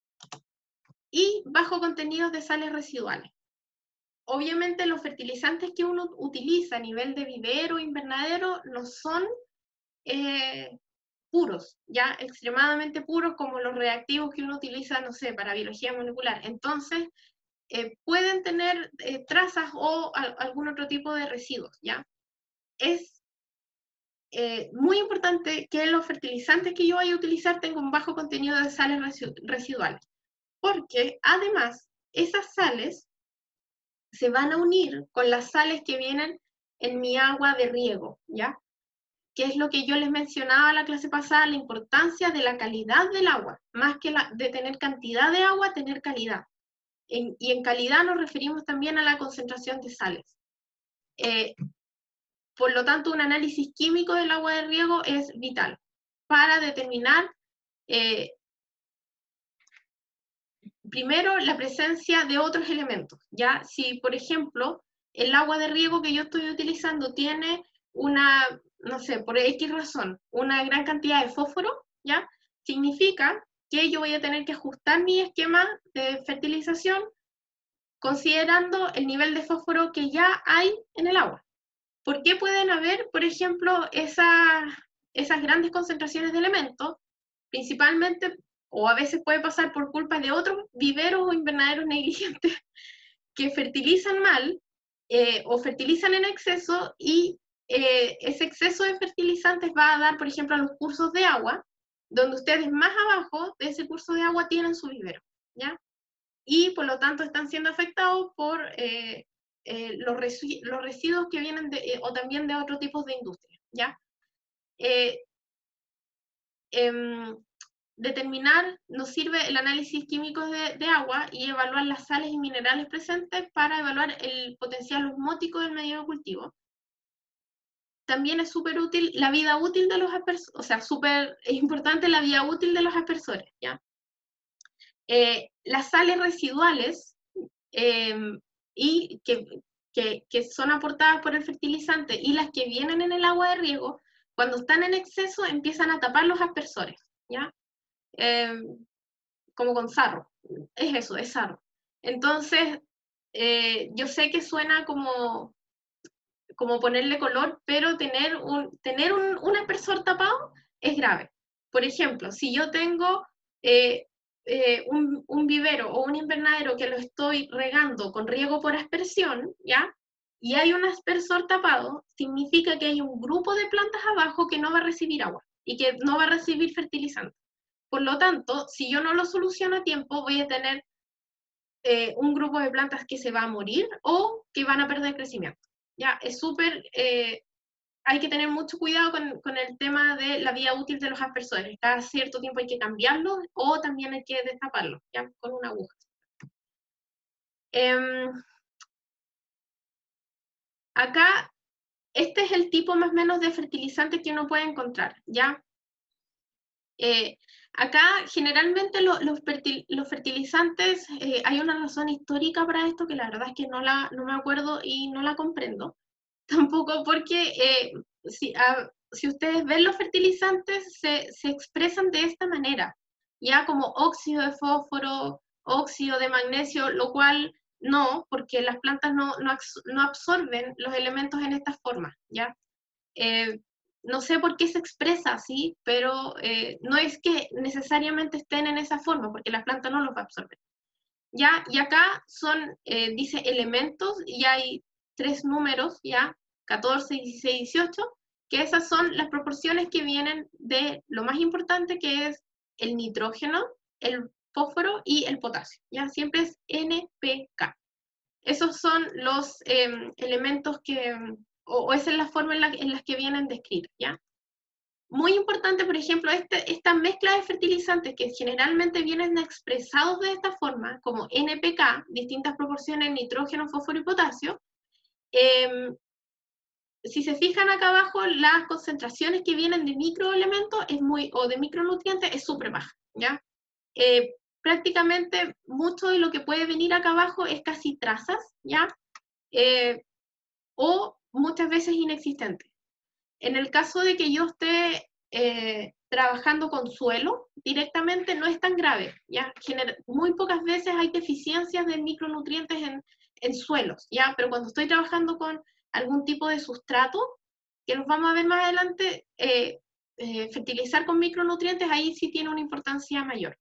Y bajo contenidos de sales residuales. Obviamente los fertilizantes que uno utiliza a nivel de vivero o invernadero no son eh, puros, ya extremadamente puros como los reactivos que uno utiliza, no sé, para biología molecular. Entonces, eh, pueden tener eh, trazas o a, algún otro tipo de residuos, ¿ya? Es eh, muy importante que los fertilizantes que yo vaya a utilizar tengan un bajo contenido de sales residuales, porque además esas sales se van a unir con las sales que vienen en mi agua de riego, ¿ya? Que es lo que yo les mencionaba en la clase pasada, la importancia de la calidad del agua, más que la, de tener cantidad de agua, tener calidad. En, y en calidad nos referimos también a la concentración de sales. Eh, por lo tanto, un análisis químico del agua de riego es vital para determinar, eh, primero, la presencia de otros elementos. ¿Ya? Si, por ejemplo, el agua de riego que yo estoy utilizando tiene una, no sé, por X razón, una gran cantidad de fósforo, ¿ya? Significa que yo voy a tener que ajustar mi esquema de fertilización considerando el nivel de fósforo que ya hay en el agua. ¿Por qué pueden haber, por ejemplo, esa, esas grandes concentraciones de elementos? Principalmente, o a veces puede pasar por culpa de otros viveros o invernaderos negligentes que fertilizan mal eh, o fertilizan en exceso y eh, ese exceso de fertilizantes va a dar, por ejemplo, a los cursos de agua, donde ustedes más abajo de ese curso de agua tienen su vivero, ¿ya? Y por lo tanto están siendo afectados por eh, eh, los, resi los, residuos que vienen de, eh, o también de otros tipos de industria, ¿ya? Eh, eh, determinar, nos sirve el análisis químico de, de agua y evaluar las sales y minerales presentes para evaluar el potencial osmótico del medio de cultivo. También es súper útil la vida útil de los aspersores, o sea, súper importante la vida útil de los aspersores, ¿ya? Eh, las sales residuales eh, y que, que, que son aportadas por el fertilizante y las que vienen en el agua de riego, cuando están en exceso empiezan a tapar los aspersores, ¿ya? Eh, como con sarro, es eso, es sarro. Entonces, eh, yo sé que suena como, como ponerle color, pero tener un, tener un, un aspersor tapado es grave. Por ejemplo, si yo tengo eh, eh, un, un vivero o un invernadero que lo estoy regando con riego por aspersión, ¿ya? Y hay un aspersor tapado, significa que hay un grupo de plantas abajo que no va a recibir agua y que no va a recibir fertilizante. Por lo tanto, si yo no lo soluciono a tiempo, voy a tener eh, un grupo de plantas que se va a morir o que van a perder crecimiento. Ya, es súper, eh, hay que tener mucho cuidado con, con el tema de la vida útil de los aspersores. Cada cierto tiempo hay que cambiarlos o también hay que destaparlos, ya, con una aguja. Eh, acá, este es el tipo más o menos de fertilizante que uno puede encontrar, ¿ya? Eh, acá, generalmente, lo, los, fertil, los, fertilizantes, eh, hay una razón histórica para esto que la verdad es que no, la, no me acuerdo y no la comprendo. Tampoco porque eh, si, a, si ustedes ven los fertilizantes, se, se expresan de esta manera, ya como óxido de fósforo, óxido de magnesio, lo cual no, porque las plantas no, no, no absorben los elementos en esta forma, ¿ya? Eh, no sé por qué se expresa así, pero eh, no es que necesariamente estén en esa forma, porque la planta no los va a absorber. ¿Ya? Y acá son, eh, dice elementos, y hay tres números, ¿ya? catorce, dieciséis, dieciocho, que esas son las proporciones que vienen de lo más importante, que es el nitrógeno, el fósforo y el potasio, ¿ya? Siempre es N P K. Esos son los eh, elementos que, o, o esa es la forma en la, en las que vienen descritos, ¿ya? Muy importante, por ejemplo, este, esta mezcla de fertilizantes que generalmente vienen expresados de esta forma, como N P K, distintas proporciones, nitrógeno, fósforo y potasio. Eh, si se fijan acá abajo, las concentraciones que vienen de microelementos es muy, o de micronutrientes es súper baja, ¿ya? Eh, prácticamente mucho de lo que puede venir acá abajo es casi trazas, ¿ya? Eh, o muchas veces inexistente. En el caso de que yo esté eh, trabajando con suelo, directamente no es tan grave, ¿ya? Gener muy pocas veces hay deficiencias de micronutrientes en, en suelos, ¿ya? Pero cuando estoy trabajando con algún tipo de sustrato, que los vamos a ver más adelante, eh, eh, fertilizar con micronutrientes, ahí sí tiene una importancia mayor.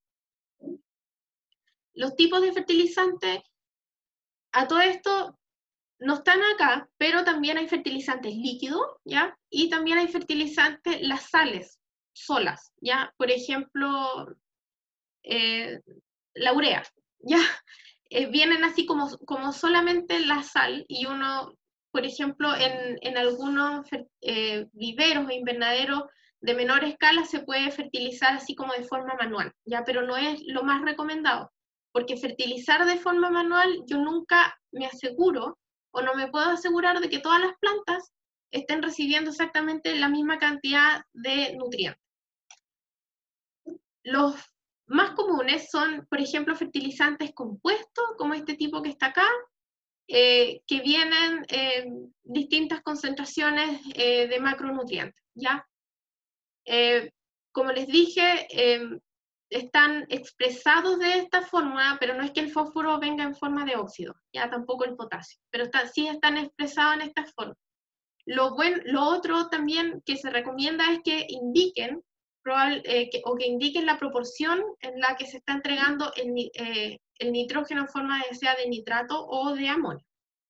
Los tipos de fertilizantes, a todo esto, no están acá, pero también hay fertilizantes líquidos, ¿ya? Y también hay fertilizantes, las sales solas, ¿ya? Por ejemplo, eh, la urea, ¿ya? Eh, vienen así como, como solamente la sal y uno, por ejemplo, en, en algunos eh, viveros o invernaderos de menor escala se puede fertilizar así como de forma manual, ¿ya? Pero no es lo más recomendado, porque fertilizar de forma manual yo nunca me aseguro o no me puedo asegurar de que todas las plantas estén recibiendo exactamente la misma cantidad de nutrientes. Los más comunes son, por ejemplo, fertilizantes compuestos, como este tipo que está acá, eh, que vienen en distintas concentraciones eh, de macronutrientes, ¿ya? Eh, como les dije, eh, están expresados de esta forma, pero no es que el fósforo venga en forma de óxido, ya tampoco el potasio, pero está, sí están expresados en esta forma. Lo, buen, lo otro también que se recomienda es que indiquen, probable, eh, que, o que indiquen la proporción en la que se está entregando el, eh, el nitrógeno en forma de, sea de nitrato o de amonio.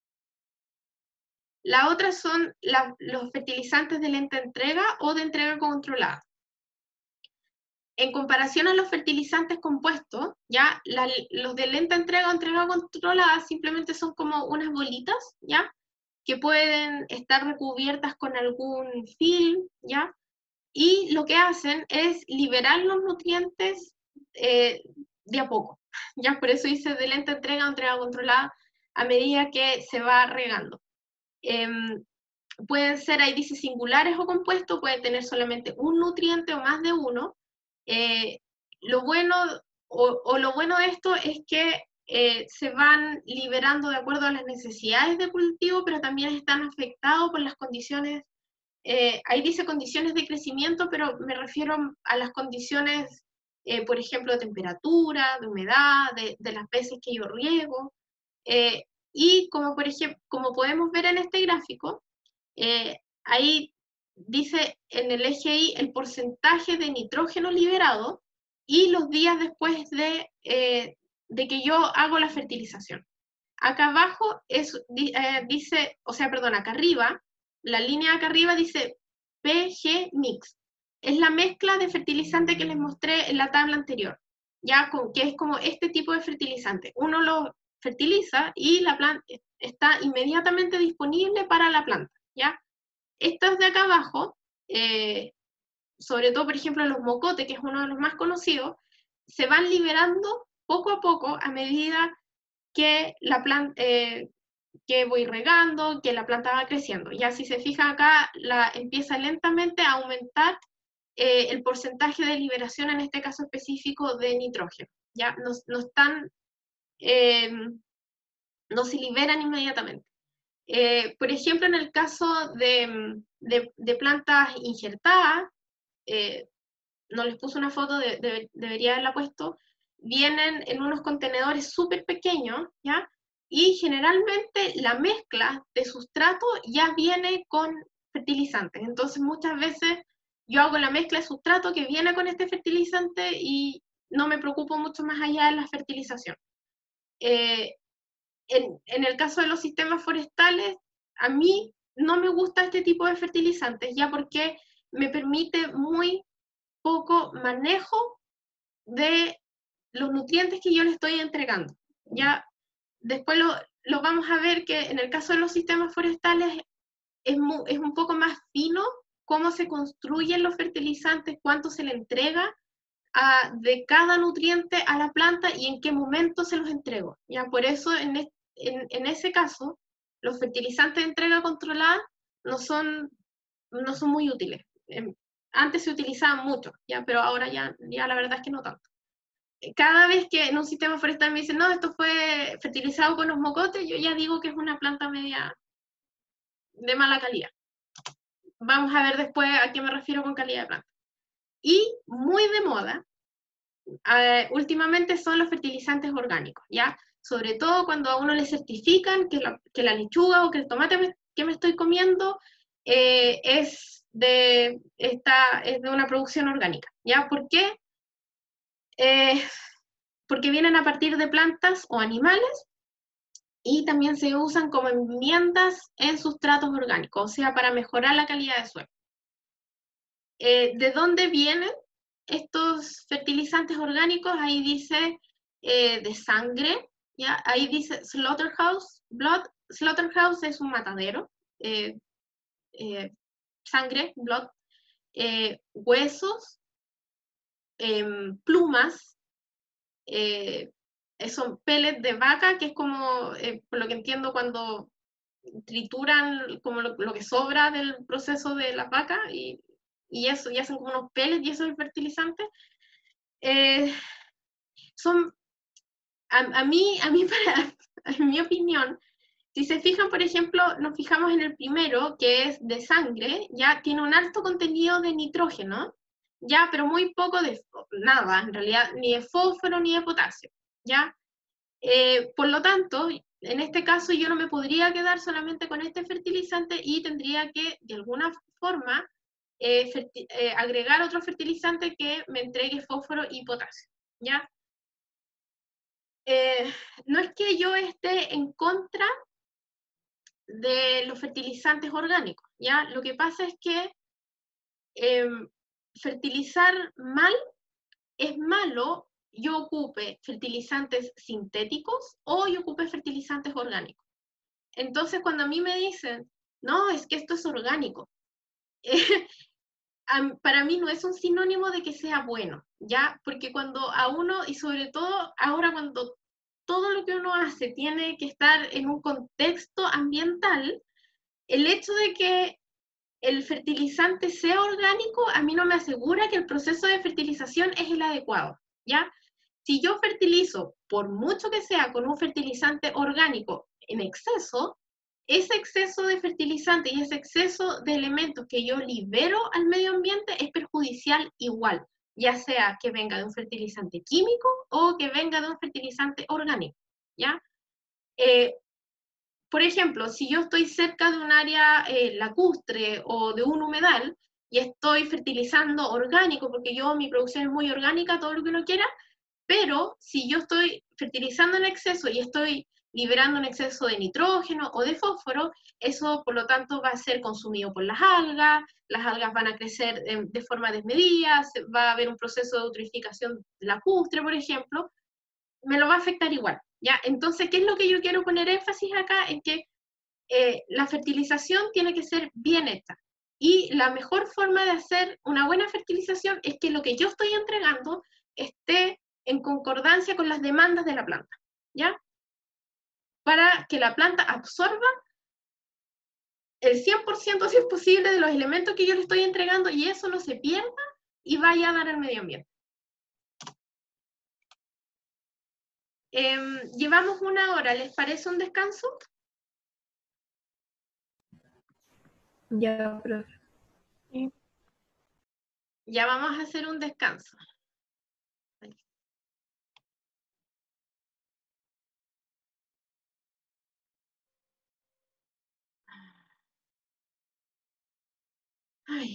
La otra son la, los fertilizantes de lenta entrega o de entrega controlada. En comparación a los fertilizantes compuestos, ya la, los de lenta entrega o entrega controlada simplemente son como unas bolitas, ¿ya? Que pueden estar recubiertas con algún film, ¿ya? Y lo que hacen es liberar los nutrientes eh, de a poco, ¿ya? Por eso dice de lenta entrega o entrega controlada a medida que se va regando. Eh, pueden ser, ahí dice singulares o compuestos, pueden tener solamente un nutriente o más de uno. Eh, lo bueno, o, o lo bueno de esto es que eh, se van liberando de acuerdo a las necesidades de cultivo, pero también están afectados por las condiciones, eh, ahí dice condiciones de crecimiento, pero me refiero a las condiciones, eh, por ejemplo, de temperatura, de humedad, de, de las veces que yo riego, eh, y como, por ejemplo, como podemos ver en este gráfico, eh, ahí dice en el eje Y el porcentaje de nitrógeno liberado y los días después de, eh, de que yo hago la fertilización. Acá abajo es, eh, dice, o sea, perdón, acá arriba, la línea acá arriba dice P G mix. es la mezcla de fertilizante que les mostré en la tabla anterior, ya con, que es como este tipo de fertilizante. Uno lo fertiliza y la planta está inmediatamente disponible para la planta, ¿ya? Estos de acá abajo, eh, sobre todo, por ejemplo, los mocotes, que es uno de los más conocidos, se van liberando poco a poco a medida que la planta, eh, que voy regando, que la planta va creciendo. Ya si se fija acá, la, empieza lentamente a aumentar eh, el porcentaje de liberación, en este caso específico, de nitrógeno. Ya no, no están, eh, no se liberan inmediatamente. Eh, por ejemplo, en el caso de, de, de plantas injertadas, eh, no les puse una foto, de, de, debería haberla puesto, vienen en unos contenedores súper pequeños, ¿ya? Y generalmente la mezcla de sustrato ya viene con fertilizantes. Entonces muchas veces yo hago la mezcla de sustrato que viene con este fertilizante y no me preocupo mucho más allá de la fertilización. Eh, en, en el caso de los sistemas forestales, a mí no me gusta este tipo de fertilizantes, ya porque me permite muy poco manejo de los nutrientes que yo le estoy entregando. Ya después lo, lo vamos a ver que en el caso de los sistemas forestales es, mu, es un poco más fino cómo se construyen los fertilizantes, cuánto se le entrega a, de cada nutriente a la planta y en qué momento se los entrego. Ya por eso en, en, en ese caso los fertilizantes de entrega controlada no son, no son muy útiles. Antes se utilizaban mucho, ya, pero ahora ya, ya la verdad es que no tanto. Cada vez que en un sistema forestal me dicen, no, esto fue fertilizado con los mocotes, yo ya digo que es una planta media de mala calidad. Vamos a ver después a qué me refiero con calidad de planta. Y muy de moda, eh, últimamente son los fertilizantes orgánicos, ¿ya? Sobre todo cuando a uno le certifican que la, que la lechuga o que el tomate me, que me estoy comiendo eh, es, de, esta, es de una producción orgánica, ¿ya? ¿Por qué? Eh, porque vienen a partir de plantas o animales y también se usan como enmiendas en sustratos orgánicos, o sea, para mejorar la calidad de suelo. Eh, ¿De dónde vienen estos fertilizantes orgánicos? Ahí dice eh, de sangre, ¿ya? Ahí dice slaughterhouse, blood, slaughterhouse es un matadero, eh, eh, sangre, blood, eh, huesos, eh, plumas, eh, son pellets de vaca, que es como, eh, por lo que entiendo, cuando trituran como lo, lo que sobra del proceso de las vacas y, y eso, y hacen como unos pellets y eso es el fertilizante. Eh, son, a, a, mí, a mí, para, en mi opinión, si se fijan, por ejemplo, nos fijamos en el primero, que es de sangre, ya tiene un alto contenido de nitrógeno, ya, pero muy poco de nada, en realidad, ni de fósforo ni de potasio, ya. Eh, por lo tanto, en este caso yo no me podría quedar solamente con este fertilizante y tendría que, de alguna forma, eh, eh, agregar otro fertilizante que me entregue fósforo y potasio, ¿ya? Eh, no es que yo esté en contra de los fertilizantes orgánicos, ¿ya? Lo que pasa es que eh, fertilizar mal es malo yo ocupe fertilizantes sintéticos o yo ocupe fertilizantes orgánicos. Entonces, cuando a mí me dicen, no, es que esto es orgánico, eh, para mí no es un sinónimo de que sea bueno, ¿ya? Porque cuando a uno, y sobre todo ahora cuando todo lo que uno hace tiene que estar en un contexto ambiental, el hecho de que el fertilizante sea orgánico, a mí no me asegura que el proceso de fertilización es el adecuado, ¿ya? Si yo fertilizo, por mucho que sea con un fertilizante orgánico en exceso, ese exceso de fertilizante y ese exceso de elementos que yo libero al medio ambiente es perjudicial igual, ya sea que venga de un fertilizante químico o que venga de un fertilizante orgánico, ¿ya? Eh, por ejemplo, si yo estoy cerca de un área eh, lacustre o de un humedal y estoy fertilizando orgánico, porque yo, mi producción es muy orgánica, todo lo que uno quiera, pero si yo estoy fertilizando en exceso y estoy liberando un exceso de nitrógeno o de fósforo. Eso, por lo tanto, va a ser consumido por las algas, las algas van a crecer de, de forma desmedida, va a haber un proceso de eutrofización lacustre, por ejemplo, me lo va a afectar igual, ¿ya? Entonces, ¿qué es lo que yo quiero poner énfasis acá? En que eh, la fertilización tiene que ser bien hecha. Y la mejor forma de hacer una buena fertilización es que lo que yo estoy entregando esté en concordancia con las demandas de la planta, ¿ya? Para que la planta absorba el cien por ciento, si es posible, de los elementos que yo le estoy entregando y eso no se pierda y vaya a dar al medio ambiente. Eh, llevamos una hora, ¿les parece un descanso? Ya, profe. Sí. Ya vamos a hacer un descanso. Ay.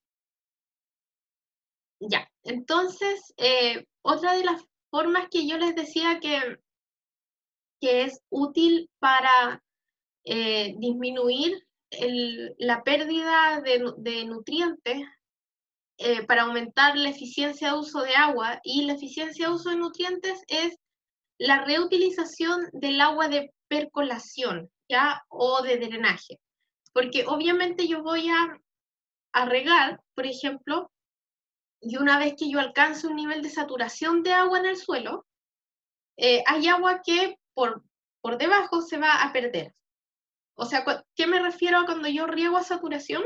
Ya, entonces, eh, otra de las formas que yo les decía que, que es útil para eh, disminuir el, la pérdida de, de nutrientes, eh, para aumentar la eficiencia de uso de agua y la eficiencia de uso de nutrientes es la reutilización del agua de percolación, ¿ya? O de drenaje. Porque obviamente yo voy a, a regar, por ejemplo, y una vez que yo alcance un nivel de saturación de agua en el suelo, eh, hay agua que por, por debajo se va a perder. O sea, ¿qué me refiero cuando yo riego a saturación?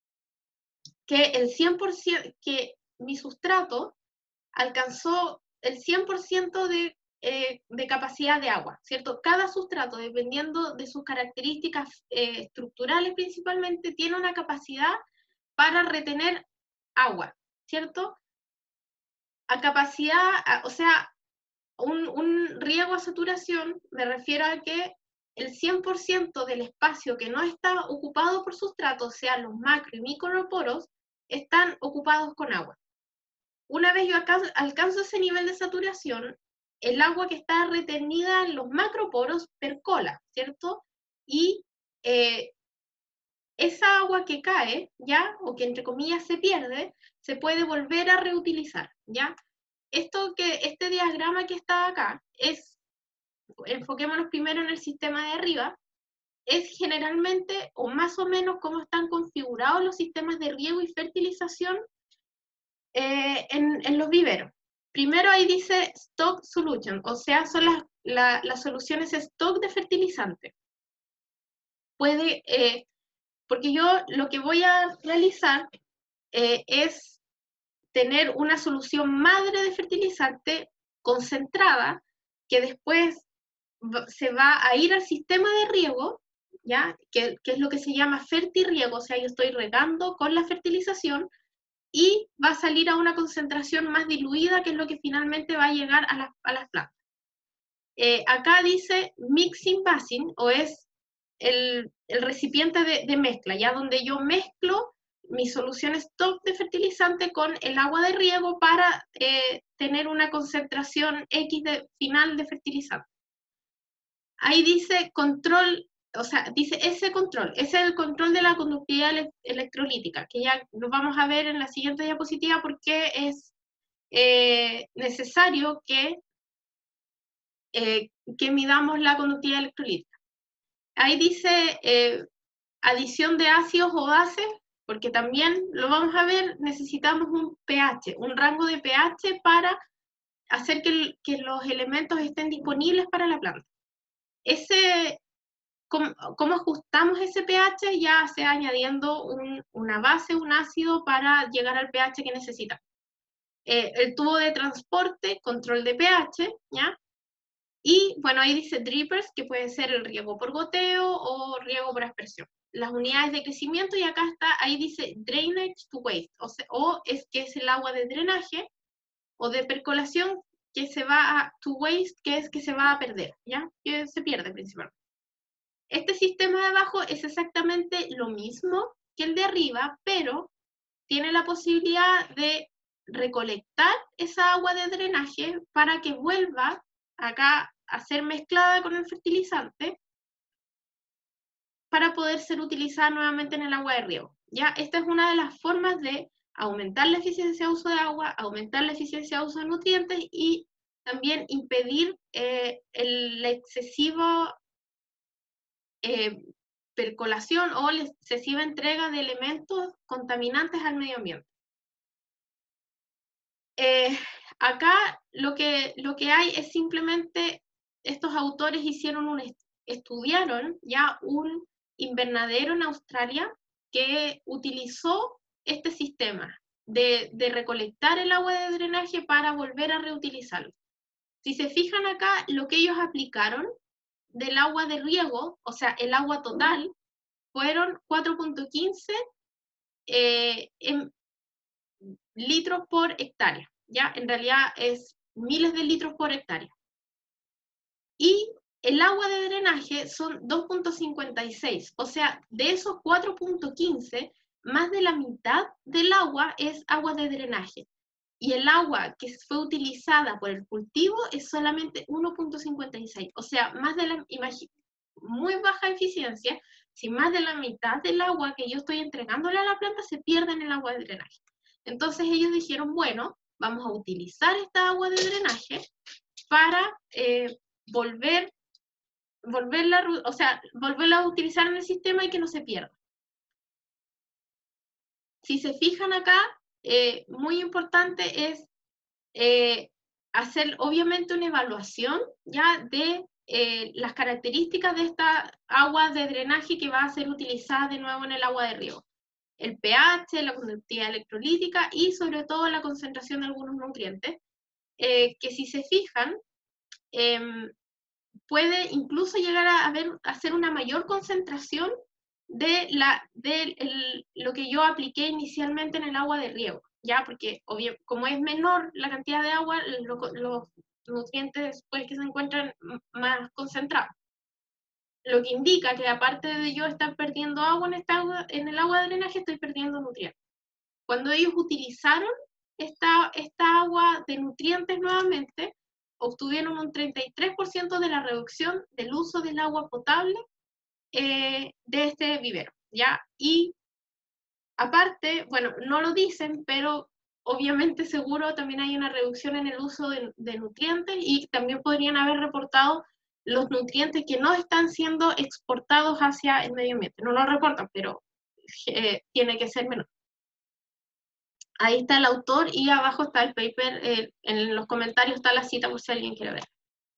Que el cien por ciento, que mi sustrato alcanzó el cien por ciento de, eh, de capacidad de agua, ¿cierto? Cada sustrato, dependiendo de sus características eh, estructurales principalmente, tiene una capacidad para retener agua, ¿cierto? A capacidad, a, o sea, un, un riego a saturación me refiero a que el cien por ciento del espacio que no está ocupado por sustrato, o sea, los macro y microporos, están ocupados con agua. Una vez yo alcanzo, alcanzo ese nivel de saturación, el agua que está retenida en los macroporos percola, ¿cierto? Y eh, esa agua que cae, ¿ya? O que entre comillas se pierde, se puede volver a reutilizar, ¿ya? Esto que, este diagrama que está acá es, enfoquémonos primero en el sistema de arriba, es generalmente o más o menos cómo están configurados los sistemas de riego y fertilización eh, en, en los viveros. Primero ahí dice stock solution, o sea, son las, la, las soluciones stock de fertilizante. Puede, eh, porque yo lo que voy a realizar eh, es tener una solución madre de fertilizante concentrada que después se va a ir al sistema de riego, ¿ya? Que, que es lo que se llama fertirriego, o sea, yo estoy regando con la fertilización y va a salir a una concentración más diluida, que es lo que finalmente va a llegar a, la, a las plantas. Eh, acá dice mixing basin, o es el, el recipiente de, de mezcla, ya donde yo mezclo mis soluciones stock de fertilizante con el agua de riego para eh, tener una concentración X de, final de fertilizante. Ahí dice control, o sea, dice ese control, ese es el control de la conductividad ele electrolítica, que ya lo vamos a ver en la siguiente diapositiva porque es eh, necesario que, eh, que midamos la conductividad electrolítica. Ahí dice eh, adición de ácidos o bases, porque también lo vamos a ver, necesitamos un pH, un rango de pH para hacer que, el, que los elementos estén disponibles para la planta. Ese, ¿cómo, cómo ajustamos ese pH? Ya sea añadiendo un, una base, un ácido, para llegar al pH que necesitamos. Eh, el tubo de transporte, control de pH, ¿ya? Y bueno, ahí dice drippers, que puede ser el riego por goteo o riego por aspersión. Las unidades de crecimiento, y acá está, ahí dice drainage to waste, o, sea, o es que es el agua de drenaje o de percolación que se va a to waste, que es que se va a perder, ¿ya? Que se pierde principalmente. Este sistema de abajo es exactamente lo mismo que el de arriba, pero tiene la posibilidad de recolectar esa agua de drenaje para que vuelva acá a ser mezclada con el fertilizante para poder ser utilizada nuevamente en el agua de riego. ¿Ya? Esta es una de las formas de aumentar la eficiencia de uso de agua, aumentar la eficiencia de uso de nutrientes y también impedir eh, el, la excesiva eh, percolación o la excesiva entrega de elementos contaminantes al medio ambiente. Eh, acá lo que, lo que hay es simplemente, estos autores hicieron un, estudiaron ya un invernadero en Australia que utilizó este sistema de, de recolectar el agua de drenaje para volver a reutilizarlo. Si se fijan acá, lo que ellos aplicaron del agua de riego, o sea, el agua total, fueron cuatro punto quince eh, litros por hectárea. ¿Ya? En realidad es miles de litros por hectárea. Y el agua de drenaje son dos punto cincuenta y seis, o sea, de esos cuatro punto quince, más de la mitad del agua es agua de drenaje. Y el agua que fue utilizada por el cultivo es solamente uno punto cincuenta y seis, o sea, más de la, muy baja eficiencia, si más de la mitad del agua que yo estoy entregándole a la planta se pierde en el agua de drenaje. Entonces ellos dijeron, bueno, vamos a utilizar esta agua de drenaje para eh, volver, volverla, o sea, volverla a utilizar en el sistema y que no se pierda. Si se fijan acá, eh, muy importante es eh, hacer obviamente una evaluación ya de eh, las características de esta agua de drenaje que va a ser utilizada de nuevo en el agua de riego. El pH, la conductividad electrolítica y sobre todo la concentración de algunos nutrientes, eh, que si se fijan, eh, puede incluso llegar a, haber, a hacer una mayor concentración de, la, de el, lo que yo apliqué inicialmente en el agua de riego, ¿ya? Porque obvio, como es menor la cantidad de agua, lo, los nutrientes pues, que se encuentran más concentrados. Lo que indica que aparte de yo estar perdiendo agua en, esta agua, en el agua de drenaje, estoy perdiendo nutrientes. Cuando ellos utilizaron esta, esta agua de nutrientes nuevamente, obtuvieron un treinta y tres por ciento de la reducción del uso del agua potable eh, de este vivero, ¿ya? Y aparte, bueno, no lo dicen, pero obviamente seguro también hay una reducción en el uso de, de nutrientes y también podrían haber reportado los nutrientes que no están siendo exportados hacia el medio ambiente. No lo reportan, pero eh, tiene que ser menor. Ahí está el autor y abajo está el paper, eh, en los comentarios está la cita por si alguien quiere ver.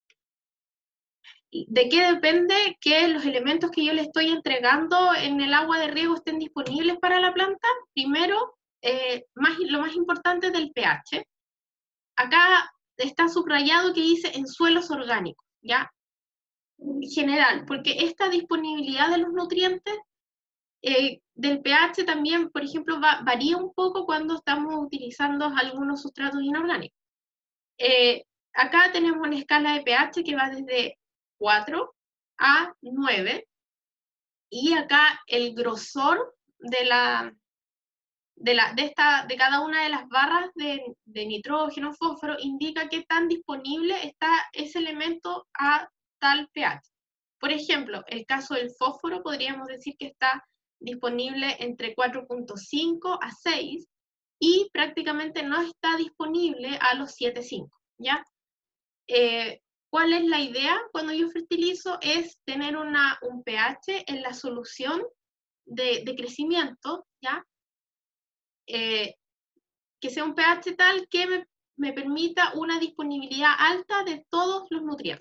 ¿De qué depende que los elementos que yo le estoy entregando en el agua de riego estén disponibles para la planta? Primero, eh, más, lo más importante es del pH. Acá está subrayado que dice en suelos orgánicos, ¿ya? En general, porque esta disponibilidad de los nutrientes eh, del pH también, por ejemplo, va, varía un poco cuando estamos utilizando algunos sustratos inorgánicos. Eh, acá tenemos una escala de pH que va desde cuatro a nueve, y acá el grosor de, la, de, la, de, esta, de cada una de las barras de, de nitrógeno, fósforo, indica qué tan disponible está ese elemento a tal pH. Por ejemplo, el caso del fósforo podríamos decir que está disponible entre cuatro punto cinco a seis y prácticamente no está disponible a los siete punto cinco, ¿ya? Eh, ¿Cuál es la idea cuando yo fertilizo? Es tener una, un pH en la solución de, de crecimiento, ¿ya? Eh, que sea un pH tal que me, me permita una disponibilidad alta de todos los nutrientes.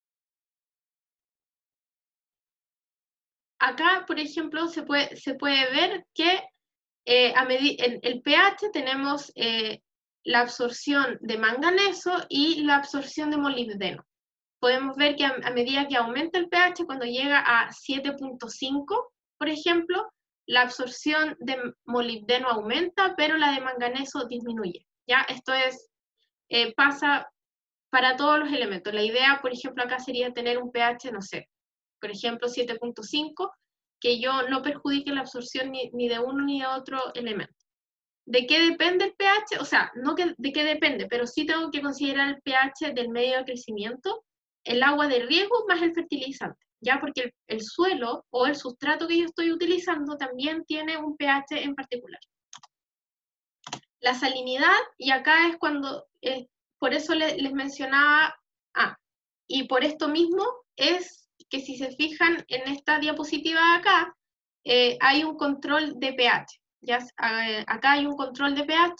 Acá, por ejemplo, se puede, se puede ver que eh, a en el pH tenemos eh, la absorción de manganeso y la absorción de molibdeno. Podemos ver que a, a medida que aumenta el pH, cuando llega a siete punto cinco, por ejemplo, la absorción de molibdeno aumenta, pero la de manganeso disminuye. ¿Ya? Esto es, eh, pasa para todos los elementos. La idea, por ejemplo, acá sería tener un pH, no sé, por ejemplo, siete punto cinco, que yo no perjudique la absorción ni, ni de uno ni de otro elemento. ¿De qué depende el pH? O sea, no que, de qué depende, pero sí tengo que considerar el pH del medio de crecimiento, el agua de riego más el fertilizante, ¿ya? Porque el, el suelo o el sustrato que yo estoy utilizando también tiene un pH en particular. La salinidad, y acá es cuando, eh, por eso le, les mencionaba, ah, y por esto mismo es que si se fijan en esta diapositiva de acá, eh, hay un control de pH, ¿ya? Eh, acá hay un control de pH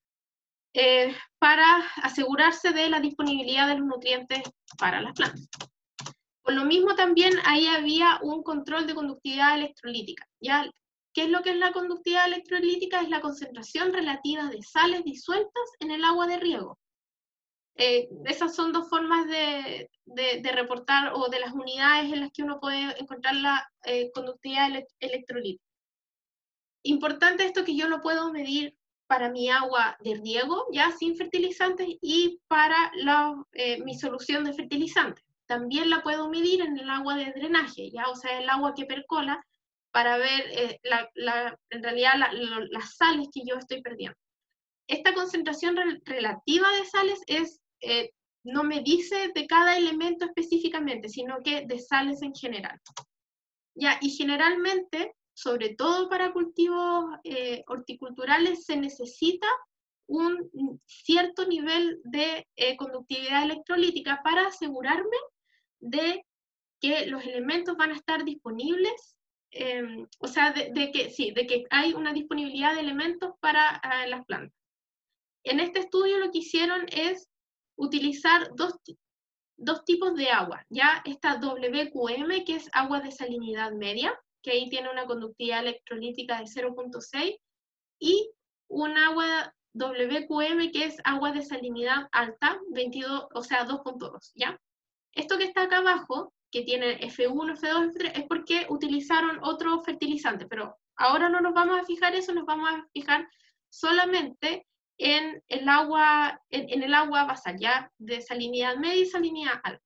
eh, para asegurarse de la disponibilidad de los nutrientes para las plantas. Por lo mismo también ahí había un control de conductividad electrolítica, ¿ya? ¿Qué es lo que es la conductividad electrolítica? Es la concentración relativa de sales disueltas en el agua de riego. Eh, esas son dos formas de, de, de reportar o de las unidades en las que uno puede encontrar la eh, conductividad ele electrolítica. Importante esto que yo lo puedo medir para mi agua de riego, ya sin fertilizantes, y para la, eh, mi solución de fertilizantes. También la puedo medir en el agua de drenaje, ya, o sea, el agua que percola, para ver eh, la, la, en realidad la, la, las sales que yo estoy perdiendo. Esta concentración re relativa de sales es, eh, no me dice de cada elemento específicamente, sino que de sales en general. Ya, y generalmente, sobre todo para cultivos eh, horticulturales, se necesita un cierto nivel de eh, conductividad electrolítica para asegurarme de que los elementos van a estar disponibles, eh, o sea, de, de, que, sí, de que hay una disponibilidad de elementos para eh, las plantas. En este estudio lo que hicieron es utilizar dos, dos tipos de agua, ya esta W Q M, que es agua de salinidad media, que ahí tiene una conductividad electrolítica de cero punto seis, y un agua W Q M, que es agua de salinidad alta, veintidós, o sea, dos punto dos, ¿ya? Esto que está acá abajo, que tiene F uno, F dos, F tres, es porque utilizaron otro fertilizante, pero ahora no nos vamos a fijar eso, nos vamos a fijar solamente en el agua, en, en el agua basal, ya, de salinidad media y salinidad alta.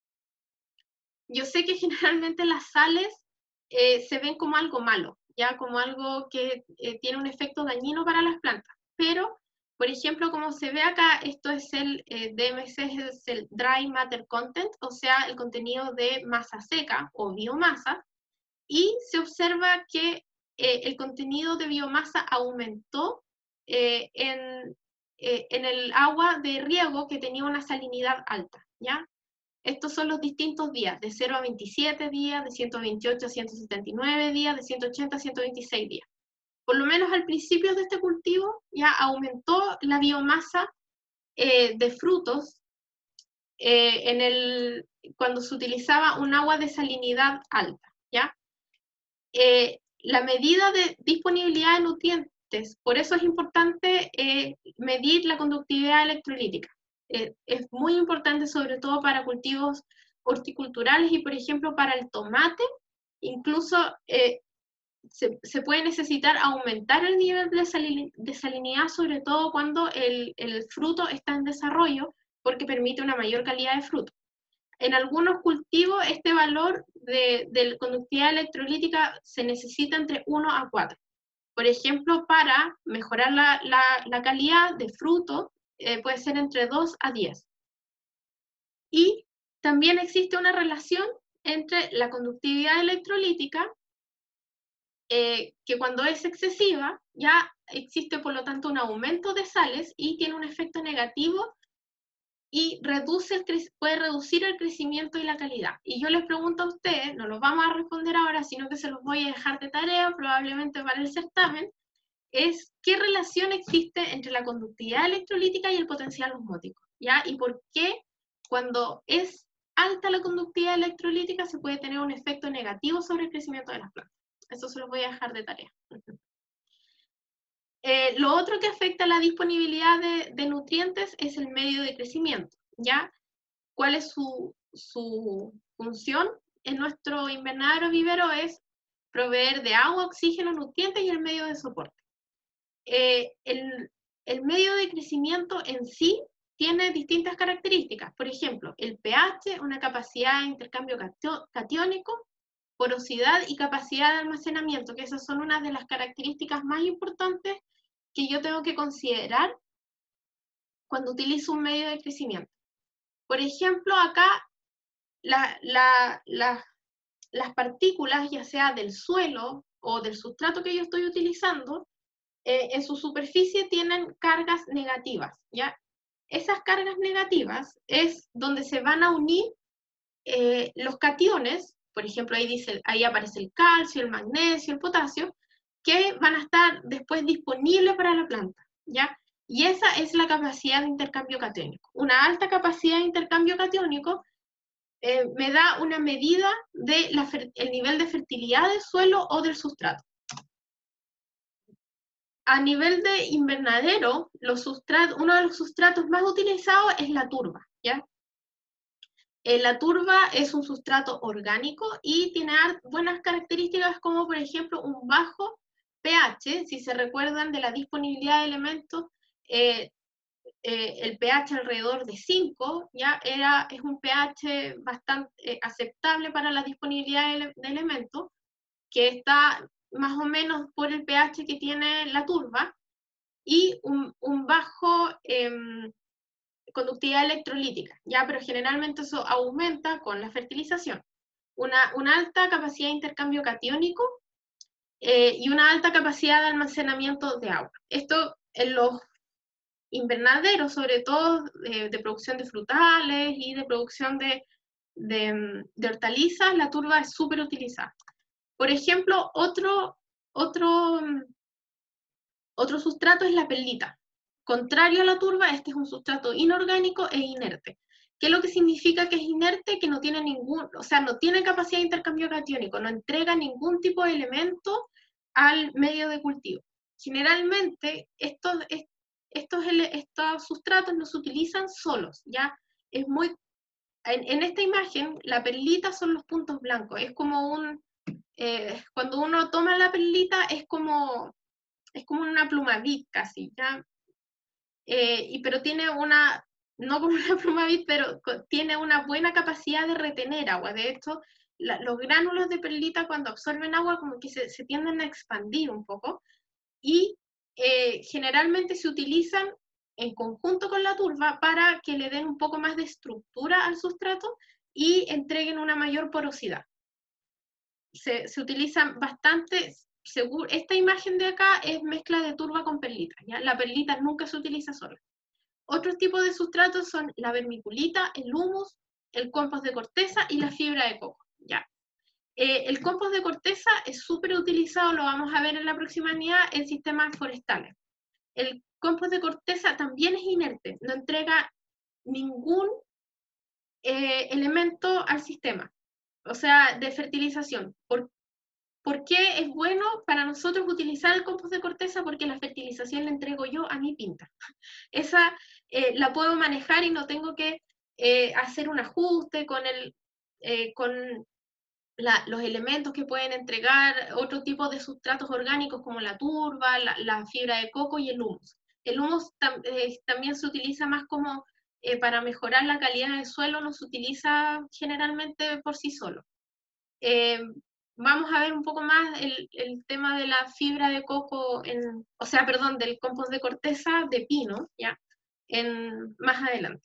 Yo sé que generalmente las sales eh, se ven como algo malo, ya, como algo que eh, tiene un efecto dañino para las plantas, pero, por ejemplo, como se ve acá, esto es el eh, D M C, es el Dry Matter Content, o sea, el contenido de masa seca o biomasa, y se observa que eh, el contenido de biomasa aumentó eh, en, eh, en el agua de riego que tenía una salinidad alta, ¿ya? Estos son los distintos días, de cero a veintisiete días, de ciento veintiocho a ciento setenta y nueve días, de ciento ochenta a ciento veintiséis días. Por lo menos al principio de este cultivo ya aumentó la biomasa eh, de frutos eh, en el, cuando se utilizaba un agua de salinidad alta, ¿ya? Eh, la medida de disponibilidad de nutrientes, por eso es importante eh, medir la conductividad electrolítica. Eh, es muy importante sobre todo para cultivos horticulturales y por ejemplo para el tomate, incluso eh, se, se, puede necesitar aumentar el nivel de, salin de salinidad, sobre todo cuando el, el fruto está en desarrollo, porque permite una mayor calidad de fruto. En algunos cultivos este valor de, de conductividad electrolítica se necesita entre uno a cuatro. Por ejemplo, para mejorar la, la, la calidad de fruto, eh, puede ser entre dos a diez. Y también existe una relación entre la conductividad electrolítica, eh, que cuando es excesiva, ya existe por lo tanto un aumento de sales y tiene un efecto negativo y reduce el, puede reducir el crecimiento y la calidad. Y yo les pregunto a ustedes, no los vamos a responder ahora, sino que se los voy a dejar de tarea, probablemente para el certamen, es qué relación existe entre la conductividad electrolítica y el potencial osmótico, ¿ya? Y por qué cuando es alta la conductividad electrolítica se puede tener un efecto negativo sobre el crecimiento de las plantas. Eso se los voy a dejar de tarea. Eh, lo otro que afecta la disponibilidad de, de nutrientes es el medio de crecimiento, ¿ya? ¿Cuál es su, su función? En nuestro invernadero vivero es proveer de agua, oxígeno, nutrientes y el medio de soporte. Eh, el, el medio de crecimiento en sí tiene distintas características. Por ejemplo, el pH, una capacidad de intercambio catiónico, porosidad y capacidad de almacenamiento, que esas son unas de las características más importantes que yo tengo que considerar cuando utilizo un medio de crecimiento. Por ejemplo, acá la, la, la, las partículas, ya sea del suelo o del sustrato que yo estoy utilizando, eh, en su superficie tienen cargas negativas, ¿ya? Esas cargas negativas es donde se van a unir eh, los cationes, por ejemplo, ahí, dice, ahí aparece el calcio, el magnesio, el potasio, que van a estar después disponibles para la planta, ¿ya? Y esa es la capacidad de intercambio catiónico. Una alta capacidad de intercambio catiónico eh, me da una medida del de nivel de fertilidad del suelo o del sustrato. A nivel de invernadero, los sustratos, uno de los sustratos más utilizados es la turba, ¿ya? Eh, la turba es un sustrato orgánico y tiene buenas características como, por ejemplo, un bajo pH. Si se recuerdan de la disponibilidad de elementos, eh, eh, el pH alrededor de cinco, ¿ya? Era, es un pH bastante eh, aceptable para la disponibilidad de, de elementos, que está más o menos por el pH que tiene la turba, y un, un bajo eh, conductividad electrolítica, ¿ya? Pero generalmente eso aumenta con la fertilización. Una, una alta capacidad de intercambio catiónico eh, y una alta capacidad de almacenamiento de agua. Esto en los invernaderos, sobre todo eh, de producción de frutales y de producción de, de, de hortalizas, la turba es súper utilizada. Por ejemplo, otro, otro, otro sustrato es la perlita. Contrario a la turba, este es un sustrato inorgánico e inerte. ¿Qué es lo que significa que es inerte? Que no tiene ningún, o sea, no tiene capacidad de intercambio catiónico, no entrega ningún tipo de elemento al medio de cultivo. Generalmente, estos, estos, estos sustratos no se utilizan solos, ¿ya? Es muy, en, en esta imagen, la perlita son los puntos blancos, es como un, eh, cuando uno toma la perlita, es como, es como una plumavit casi, ¿ya? Eh, y, pero tiene una, no como una plumavit, pero tiene una buena capacidad de retener agua. De hecho, la, los gránulos de perlita cuando absorben agua como que se, se tienden a expandir un poco y eh, generalmente se utilizan en conjunto con la turba para que le den un poco más de estructura al sustrato y entreguen una mayor porosidad. Se, se utilizan bastante. Seguro, esta imagen de acá es mezcla de turba con perlita, ¿ya? La perlita nunca se utiliza sola. Otros tipos de sustratos son la vermiculita, el humus, el compost de corteza y la fibra de coco, ¿ya? Eh, el compost de corteza es súper utilizado, lo vamos a ver en la próxima unidad, en sistemas forestales. El compost de corteza también es inerte, no entrega ningún eh, elemento al sistema, o sea, de fertilización. ¿Por ¿Por qué es bueno para nosotros utilizar el compost de corteza? Porque la fertilización la entrego yo a mi pinta. Esa eh, la puedo manejar y no tengo que eh, hacer un ajuste con, el, eh, con la, los elementos que pueden entregar otro tipo de sustratos orgánicos como la turba, la, la fibra de coco y el humus. El humus tam, eh, también se utiliza más como eh, para mejorar la calidad del suelo, no se utiliza generalmente por sí solo. Eh, vamos a ver un poco más el, el, tema de la fibra de coco, en, o sea, perdón, del compost de corteza de pino, ¿ya? En, más adelante.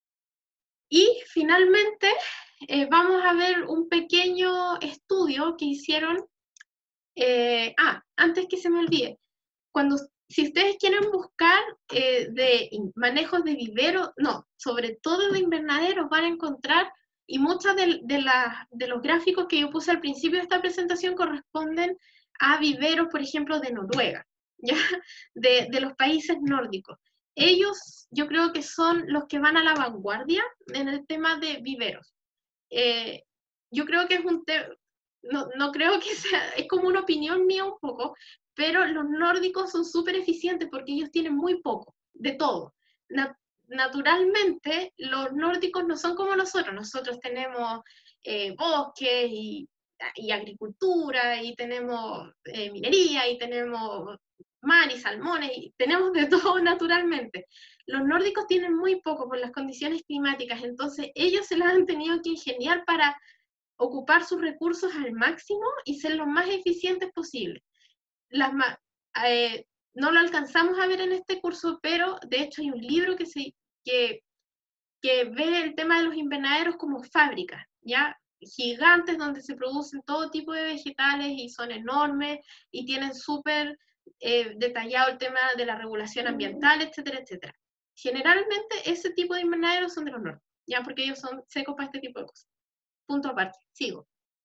Y finalmente eh, vamos a ver un pequeño estudio que hicieron, eh, ah, antes que se me olvide, cuando, si ustedes quieren buscar eh, de manejos de vivero, no, sobre todo de invernaderos van a encontrar. Y muchos de, de, la, de los gráficos que yo puse al principio de esta presentación corresponden a viveros, por ejemplo, de Noruega, ¿ya? De, de los países nórdicos. Ellos yo creo que son los que van a la vanguardia en el tema de viveros. Eh, yo creo que es un tema, no, no creo que sea, es como una opinión mía un poco, pero los nórdicos son súper eficientes porque ellos tienen muy poco, de todo. Nat naturalmente, los nórdicos no son como nosotros, nosotros tenemos eh, bosques y, y agricultura, y tenemos eh, minería, y tenemos mar y salmones, y tenemos de todo naturalmente. Los nórdicos tienen muy poco por las condiciones climáticas, entonces ellos se las han tenido que ingeniar para ocupar sus recursos al máximo y ser lo más eficientes posible. Las, eh, no lo alcanzamos a ver en este curso, pero de hecho hay un libro que, se, que, que ve el tema de los invernaderos como fábricas, ¿ya? Gigantes donde se producen todo tipo de vegetales y son enormes y tienen súper eh, detallado el tema de la regulación ambiental, etcétera, etcétera. Generalmente ese tipo de invernaderos son de los nórdicos, ¿ya? Porque ellos son secos para este tipo de cosas. Punto aparte, sigo.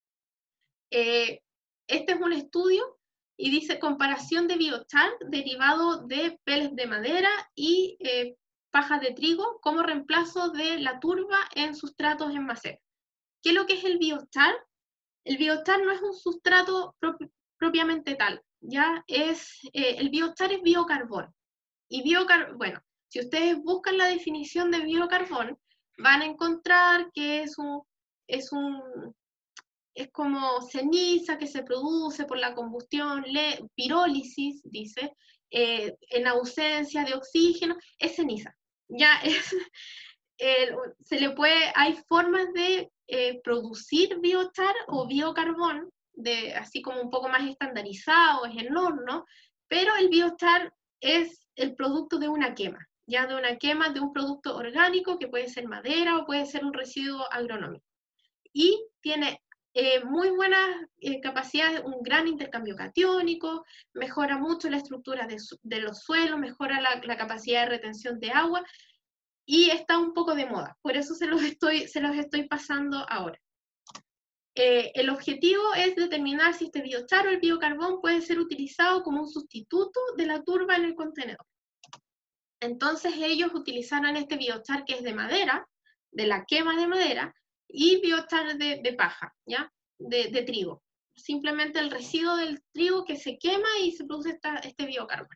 Eh, este es un estudio y dice comparación de biochar derivado de peles de madera y eh, paja de trigo como reemplazo de la turba en sustratos en maceta. ¿Qué es lo que es el biochar? El biochar no es un sustrato pro propiamente tal, ¿ya? Es, eh, el biochar es biocarbón. Y biocar bueno, si ustedes buscan la definición de biocarbón, van a encontrar que es un, es un, es como ceniza que se produce por la combustión, le, pirólisis, dice, eh, en ausencia de oxígeno, es ceniza. Ya es, eh, se le puede, hay formas de eh, producir biochar o biocarbón, de, así como un poco más estandarizado, es en horno, pero el biochar es el producto de una quema, ya de una quema de un producto orgánico que puede ser madera o puede ser un residuo agronómico. Y tiene eh, muy buenas eh, capacidades, un gran intercambio catiónico, mejora mucho la estructura de, de los suelos, mejora la, la capacidad de retención de agua, y está un poco de moda, por eso se los estoy, se los estoy pasando ahora. Eh, el objetivo es determinar si este biochar o el biocarbón puede ser utilizado como un sustituto de la turba en el contenedor. Entonces ellos utilizaron este biochar que es de madera, de la quema de madera, y biochar de, de paja, ¿ya? De, de trigo. Simplemente el residuo del trigo que se quema y se produce esta, este biocarbón.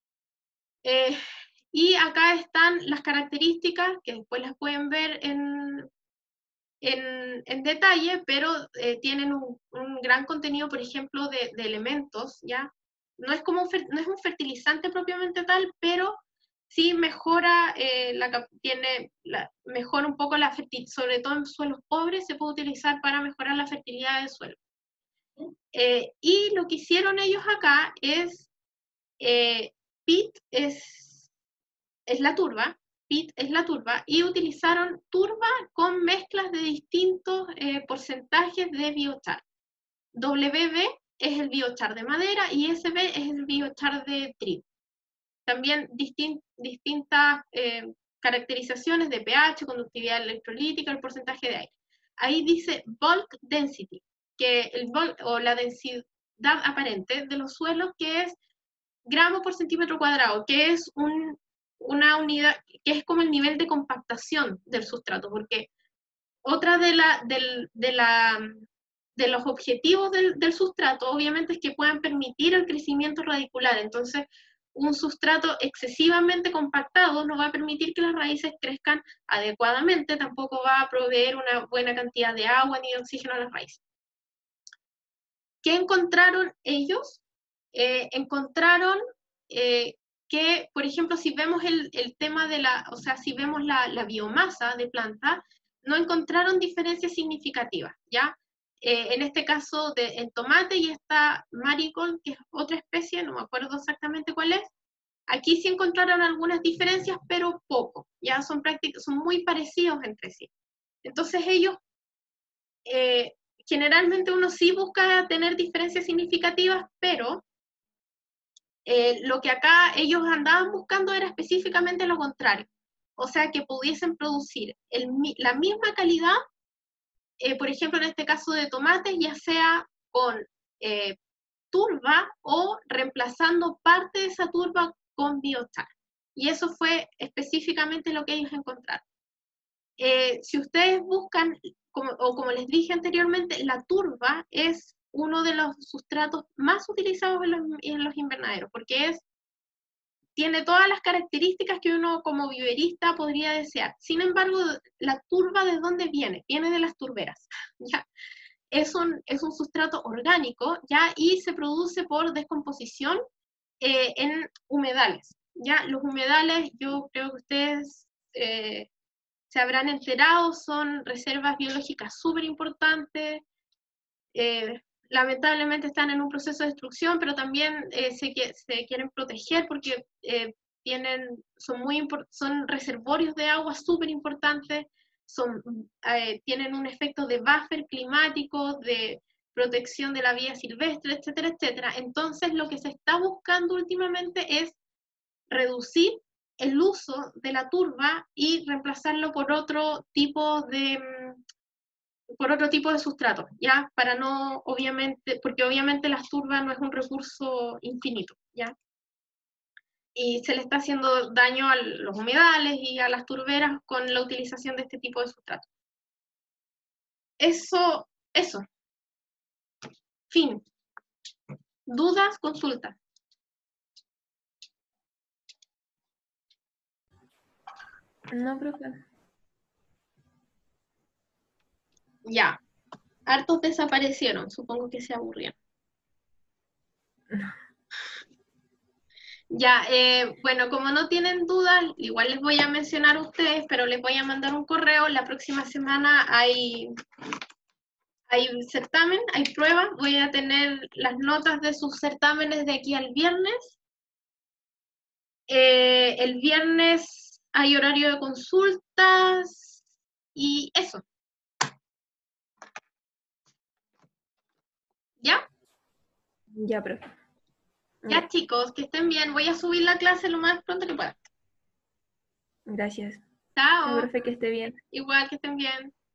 Eh, y acá están las características, que después las pueden ver en, en, en detalle, pero eh, tienen un, un, gran contenido, por ejemplo, de, de elementos, ¿ya? No es, como un, no es un fertilizante propiamente tal, pero sí mejora, eh, la, tiene la, mejora un poco la fertilidad, sobre todo en suelos pobres, se puede utilizar para mejorar la fertilidad del suelo. Eh, y lo que hicieron ellos acá es, eh, P I T es, es la turba, P I T es la turba, y utilizaron turba con mezclas de distintos eh, porcentajes de biochar. W B es el biochar de madera y S B es el biochar de trigo. También distin, distintas eh, caracterizaciones de pH, conductividad electrolítica, el porcentaje de aire. Ahí dice bulk density, que el bulk, o la densidad aparente de los suelos, que es gramos por centímetro cuadrado, que es un, una unidad, que es como el nivel de compactación del sustrato, porque otra de, la, del, de, la, de los objetivos del, del sustrato, obviamente, es que puedan permitir el crecimiento radicular. Entonces, un sustrato excesivamente compactado no va a permitir que las raíces crezcan adecuadamente, tampoco va a proveer una buena cantidad de agua ni de oxígeno a las raíces. ¿Qué encontraron ellos? Eh, encontraron eh, que, por ejemplo, si vemos el, el tema de la, o sea, si vemos la, la biomasa de planta, no encontraron diferencias significativas, ¿ya? Eh, en este caso, de, en tomate y esta marigold, que es otra especie, no me acuerdo exactamente cuál es, aquí sí encontraron algunas diferencias, pero poco, ya son prácticas, son muy parecidos entre sí. Entonces ellos, eh, generalmente uno sí busca tener diferencias significativas, pero eh, lo que acá ellos andaban buscando era específicamente lo contrario. O sea, que pudiesen producir el, la misma calidad, eh, por ejemplo, en este caso de tomates, ya sea con eh, turba o reemplazando parte de esa turba con biochar. Y eso fue específicamente lo que ellos encontraron. Eh, si ustedes buscan, como, o como les dije anteriormente, la turba es uno de los sustratos más utilizados en los, en los invernaderos, porque es, tiene todas las características que uno como viverista podría desear. Sin embargo, la turba, ¿de dónde viene? Viene de las turberas, ¿ya? Es un, es un sustrato orgánico, ¿ya? Y se produce por descomposición eh, en humedales, ¿ya? Los humedales, yo creo que ustedes eh, se habrán enterado, son reservas biológicas súper importantes, eh, lamentablemente están en un proceso de destrucción, pero también eh, se, se quieren proteger porque eh, tienen, son, muy son reservorios de agua súper importantes, son, eh, tienen un efecto de buffer climático, de protección de la vida silvestre, etcétera, etcétera. Entonces, lo que se está buscando últimamente es reducir el uso de la turba y reemplazarlo por otro tipo de por otro tipo de sustrato, ya, para no, obviamente, porque obviamente la turba no es un recurso infinito, ya, y se le está haciendo daño a los humedales y a las turberas con la utilización de este tipo de sustrato. Eso, eso. Fin. ¿Dudas? Consulta. No, profe. Ya. Hartos desaparecieron, supongo que se aburrieron. Ya, eh, bueno, como no tienen dudas, igual les voy a mencionar a ustedes, pero les voy a mandar un correo. La próxima semana hay, hay certamen, hay pruebas. Voy a tener las notas de sus certámenes de aquí al viernes. Eh, el viernes hay horario de consultas y eso. ¿Ya? Ya, profe. Ya, Ya. chicos, que estén bien. Voy a subir la clase lo más pronto que pueda. Gracias. Chao, Chao. profe, que esté bien. Igual que estén bien.